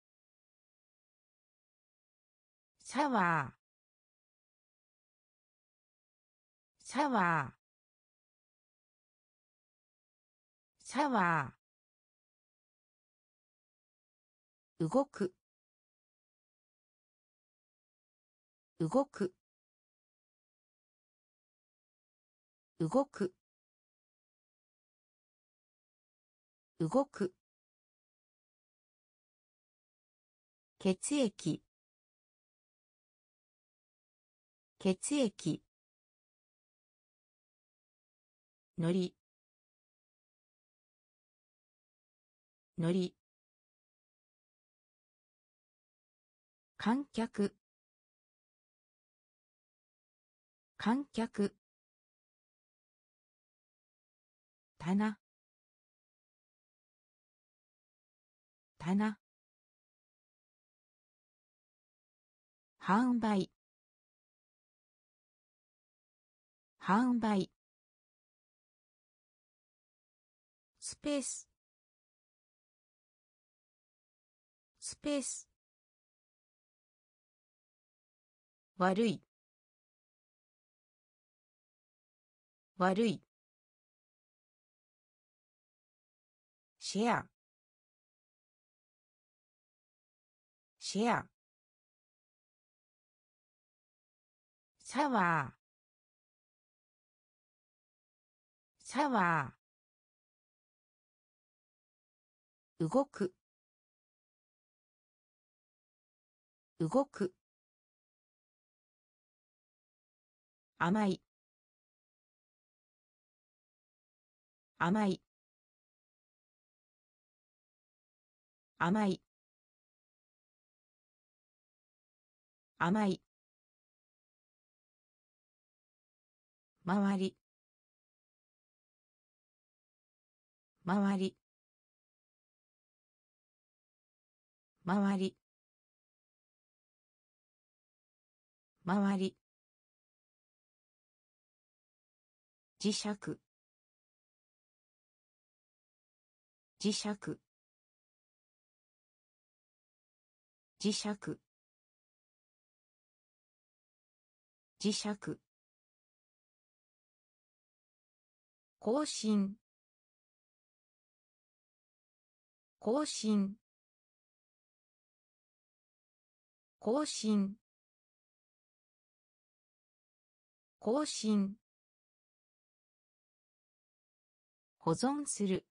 [SPEAKER 1] サワーサワーサワー動く動く動く動く血液血液のりのり観客観客棚棚販売販売スペーススペース悪い悪いシェアシェアサワーサワー動く動く甘い甘い甘い甘い周り周り周り周り磁石磁石磁石磁石更新更新更新更新保存する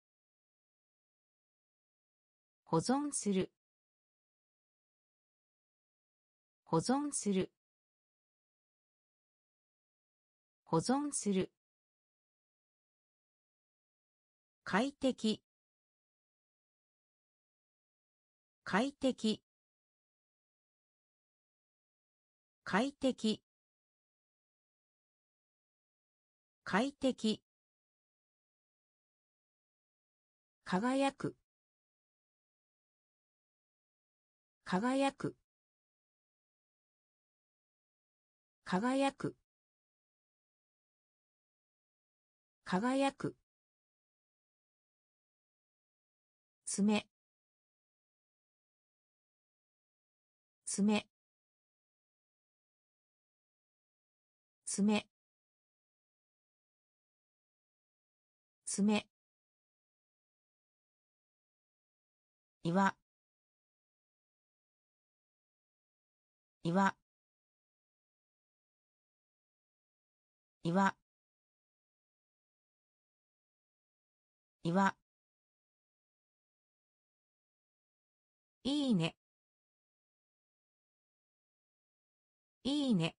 [SPEAKER 1] 保存する保存する保存する快適快適快適快適輝く輝く輝く輝く爪爪爪爪岩岩岩岩いいねいいね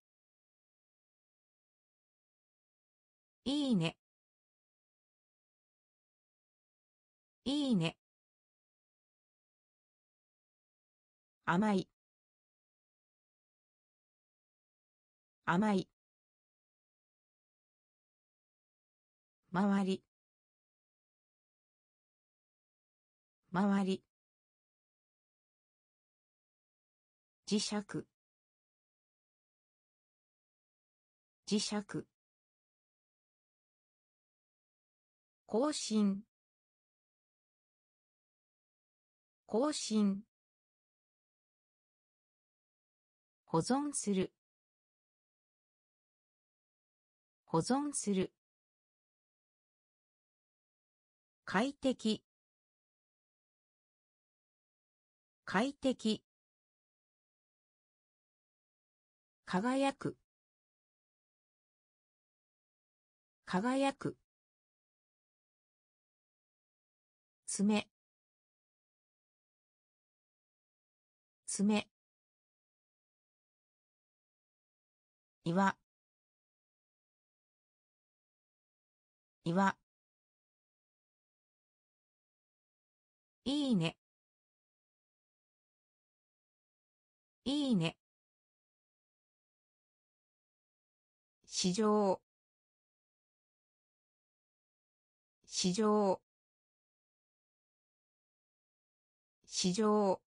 [SPEAKER 1] いいねいいね甘い甘い周り周り磁石磁石更新更新保存する保存する快適快適輝く輝く爪爪岩岩いいねいいね市場市場市場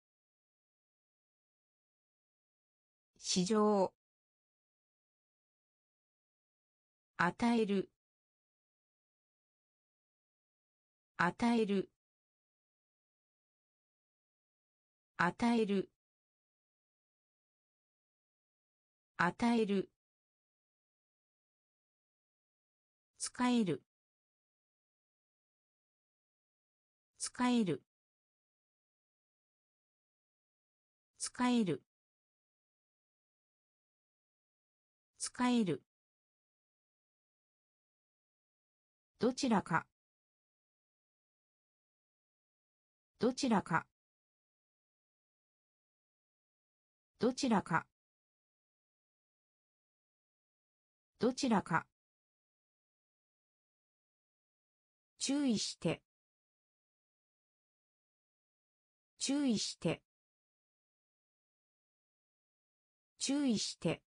[SPEAKER 1] 市場与える与える与える与える使える使える使える使えるどちらかどちらかどちらかどちらか注意して注意して注意して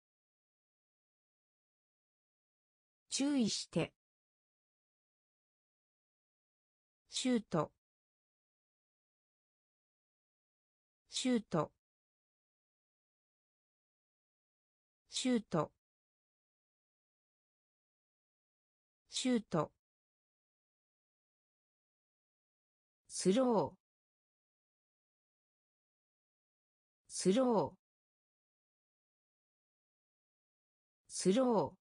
[SPEAKER 1] 注意してシュートシュートシュートシュートスロースロースロー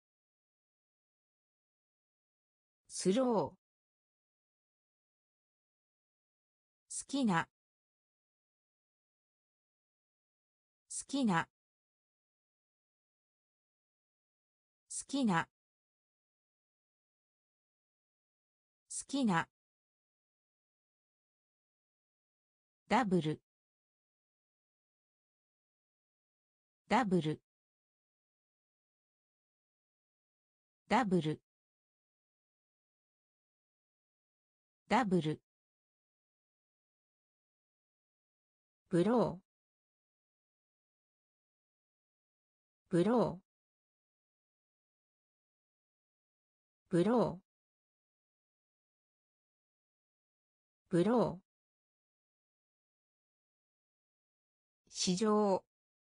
[SPEAKER 1] スロー好きな好きなきな好きなダブルダブルダブルダブルブローブローブローブロー市場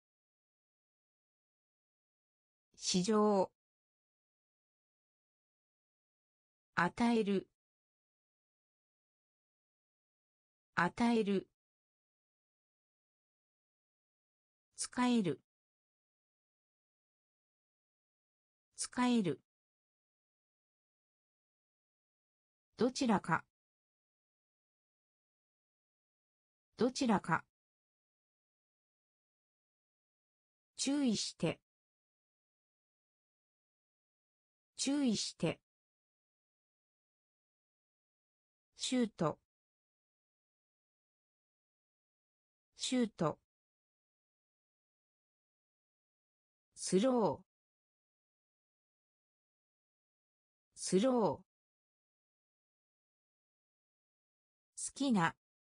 [SPEAKER 1] 市場与える与える使える使えるどちらかどちらか注意して注意してシュートシュートスロースロー好きな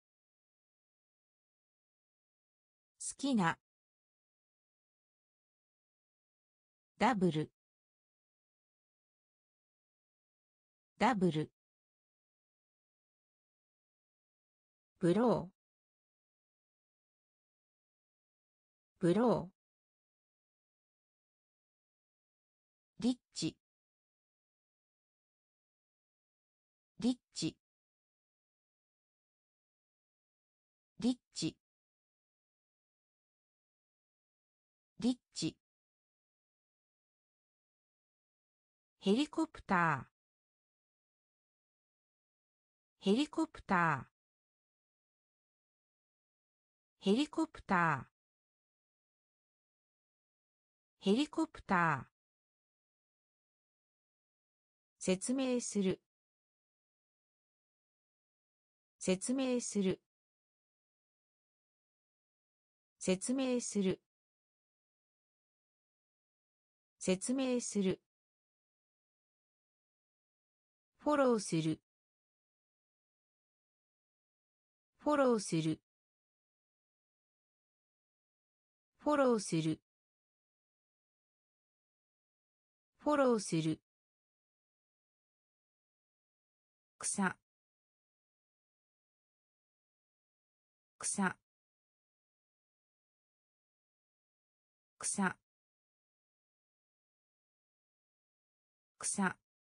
[SPEAKER 1] 好きなダブルダブルブローブローリッチリッチリッチリッチヘリコプターヘリコプターヘリコプターヘリコプター説明する説明する説明する説明するフォローするフォローするフォローするフォローする草草草草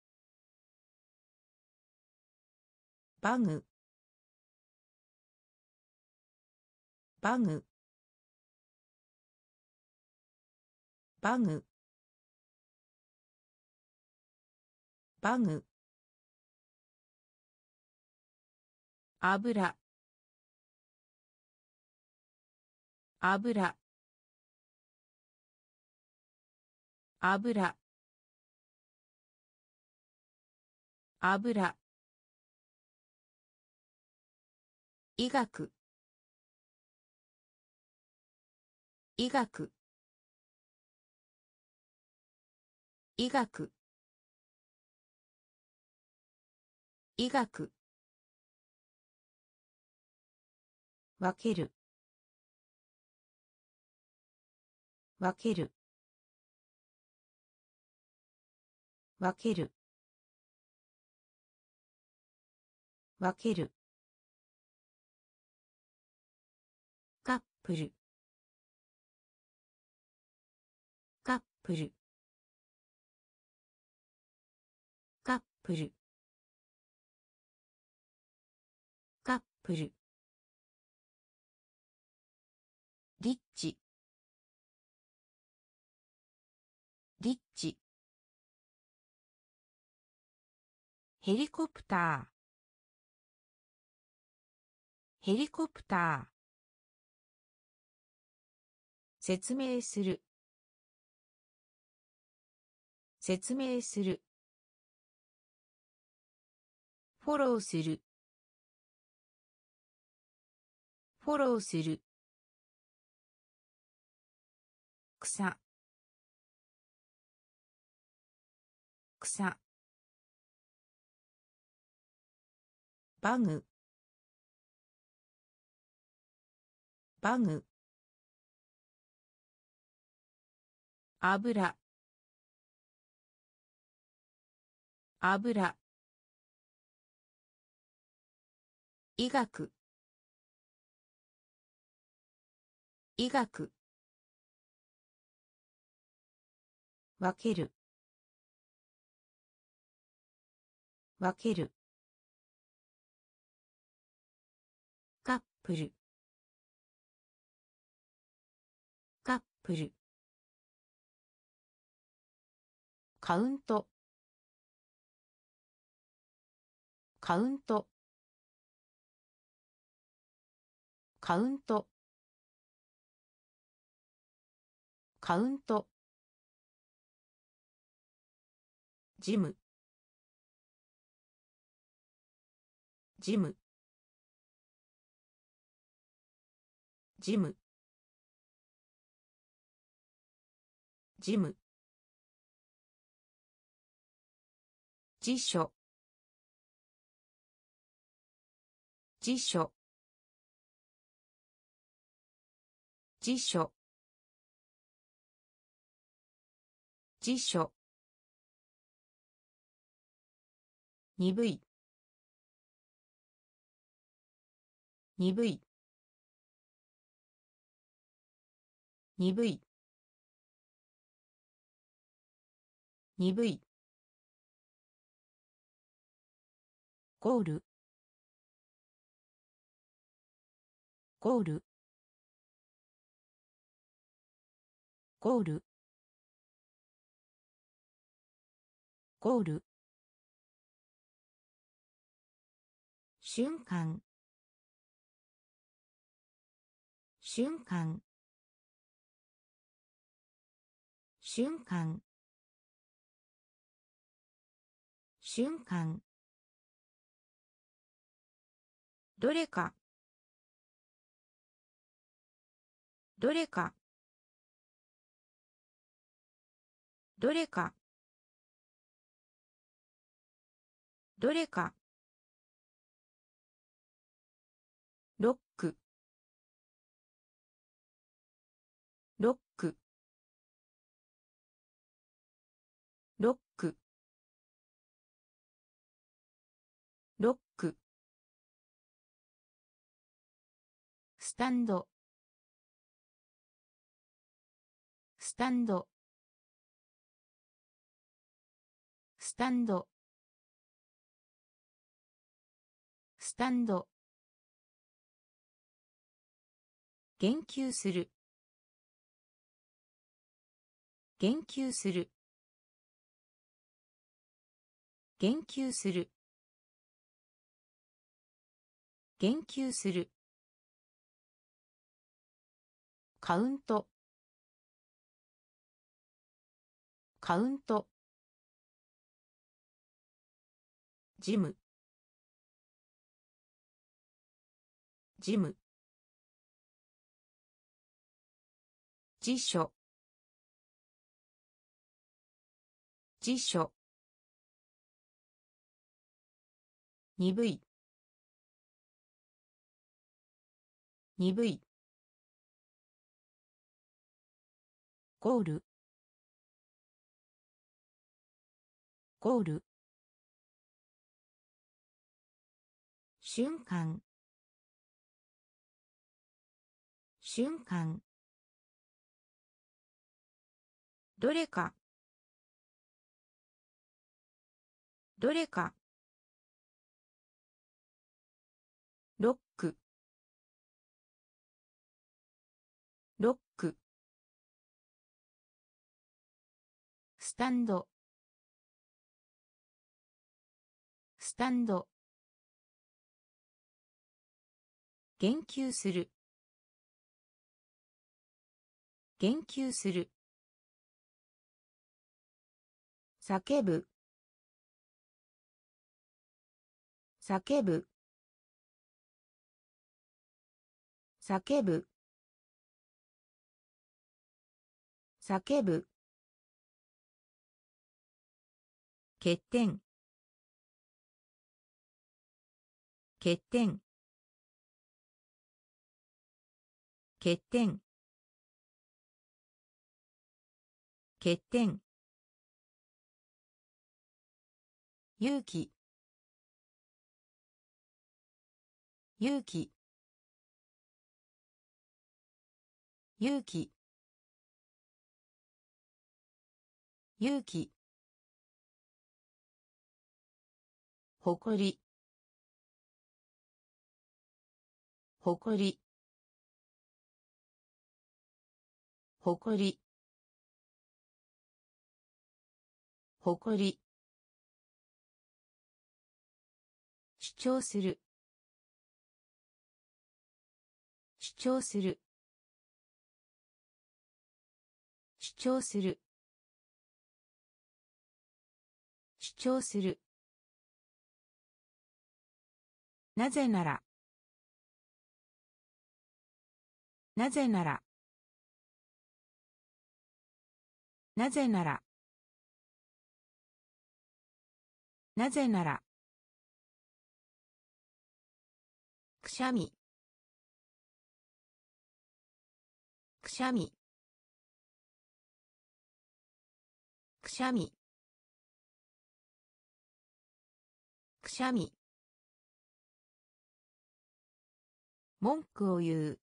[SPEAKER 1] バグバグバグバグ油油油油医学医学医学医学分ける分ける分ける分けるカップルカップルカップルカップルリッチリッチヘリコプターヘリコプター説明する説明する。フォローする。フォローする。草。草。バグ。バグ。油。油。医学。医学。分ける。分ける。カップル。カップル。カウント。カウント。カウント。カウント。ジム。ジム。ジム。ジム。辞書。辞書。辞書。辞書。鈍い。鈍い。鈍い。鈍い。ゴール。ゴール。ゴール。ゴール。瞬間。瞬間。瞬間。瞬間。どれか。どれか。どれか。どれか。ロック。ロック。ロック。ロック。スタンド。スタンド。スタンド。スタンド。言及する。言及する。言及する。言及する。カウント。カウント。ジム。ジム。辞書。辞書。鈍い。鈍い。ゴール。ゴール。瞬間。瞬間。どれか。どれか。ロック。ロック。スタンド。スタンド。言及する。言及する。 叫ぶ叫ぶ叫ぶ叫ぶ欠点欠点欠点欠点勇気勇気勇気勇気誇り誇り誇り誇り主張する主張する主張する主張するなぜならなぜならなぜならなぜならくしゃみくしゃみくしゃみくしゃみ文句を言う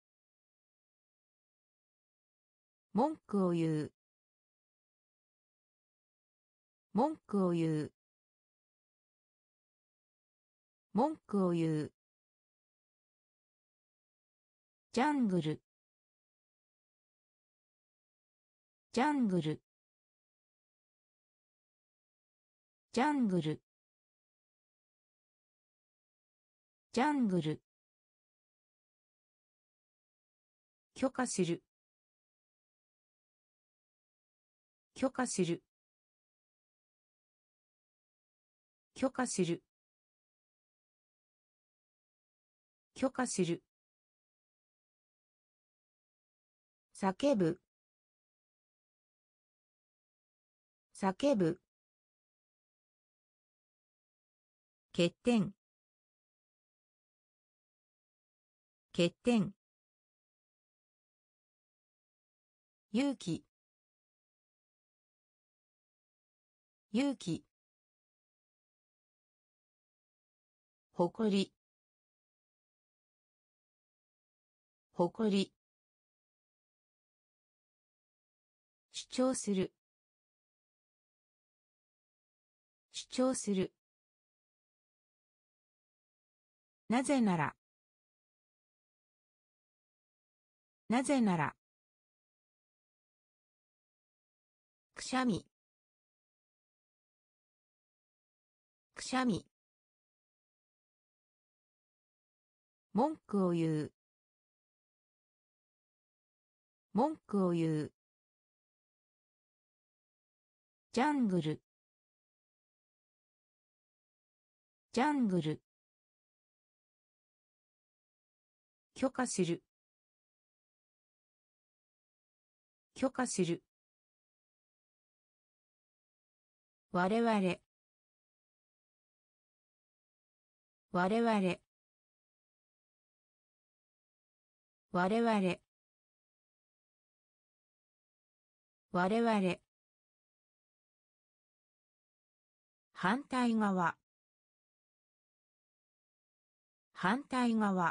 [SPEAKER 1] 文句を言う文句を言う文句を言うジャングルジャングルジャングルジャングル許可する許可する許可する許可する叫ぶ叫ぶ欠点欠点勇気勇気誇り誇り主張する主張するなぜならなぜならくしゃみくしゃみ文句を言う文句を言うジャングルジャングル許可する許可する我々我々我々我々反対側反対側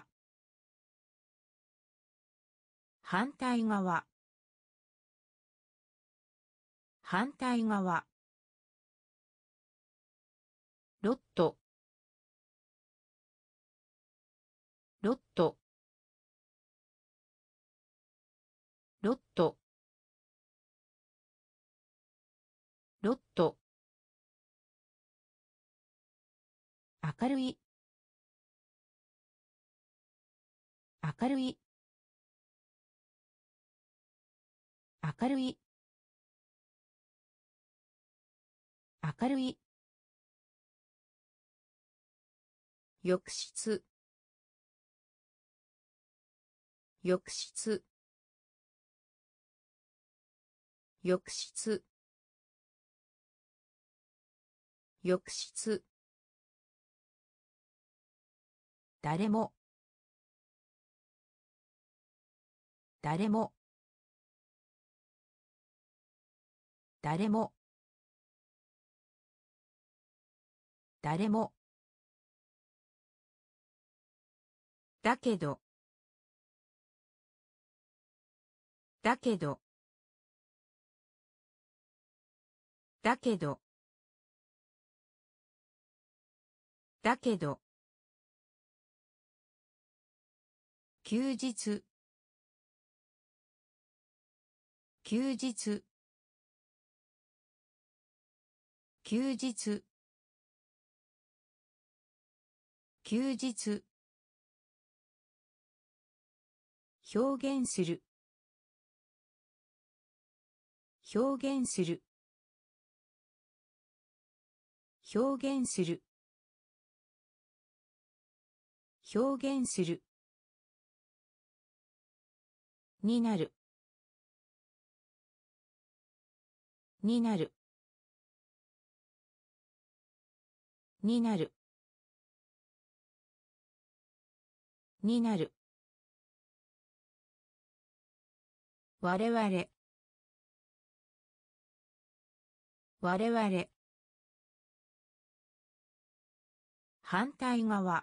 [SPEAKER 1] 反対側反対側ロットロットロットロット明るい明るい明るい明るい。浴室。浴室。浴室。浴室。誰も。誰も。誰も。誰も。だけど。だけど。だけど。だけど。休日。休日。休日。休日。表現する。表現する。表現する。表現する。になる。になる。になる。になる。我々。我々。反対側。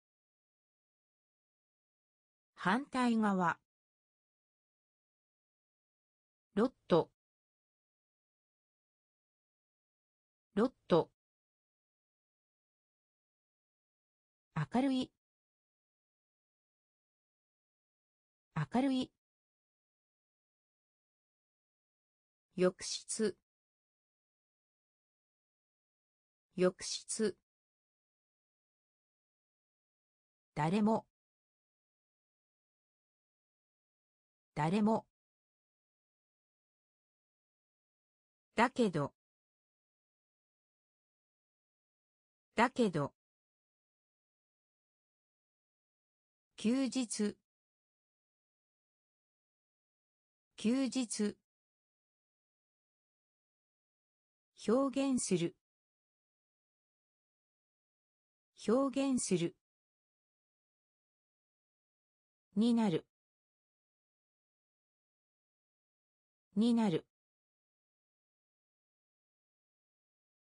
[SPEAKER 1] 反対側。ロット。ロット。明るい。明るい。浴室。浴室。誰も。誰も。だけど。だけど。休日。休日。表現する。表現する。になる。になる。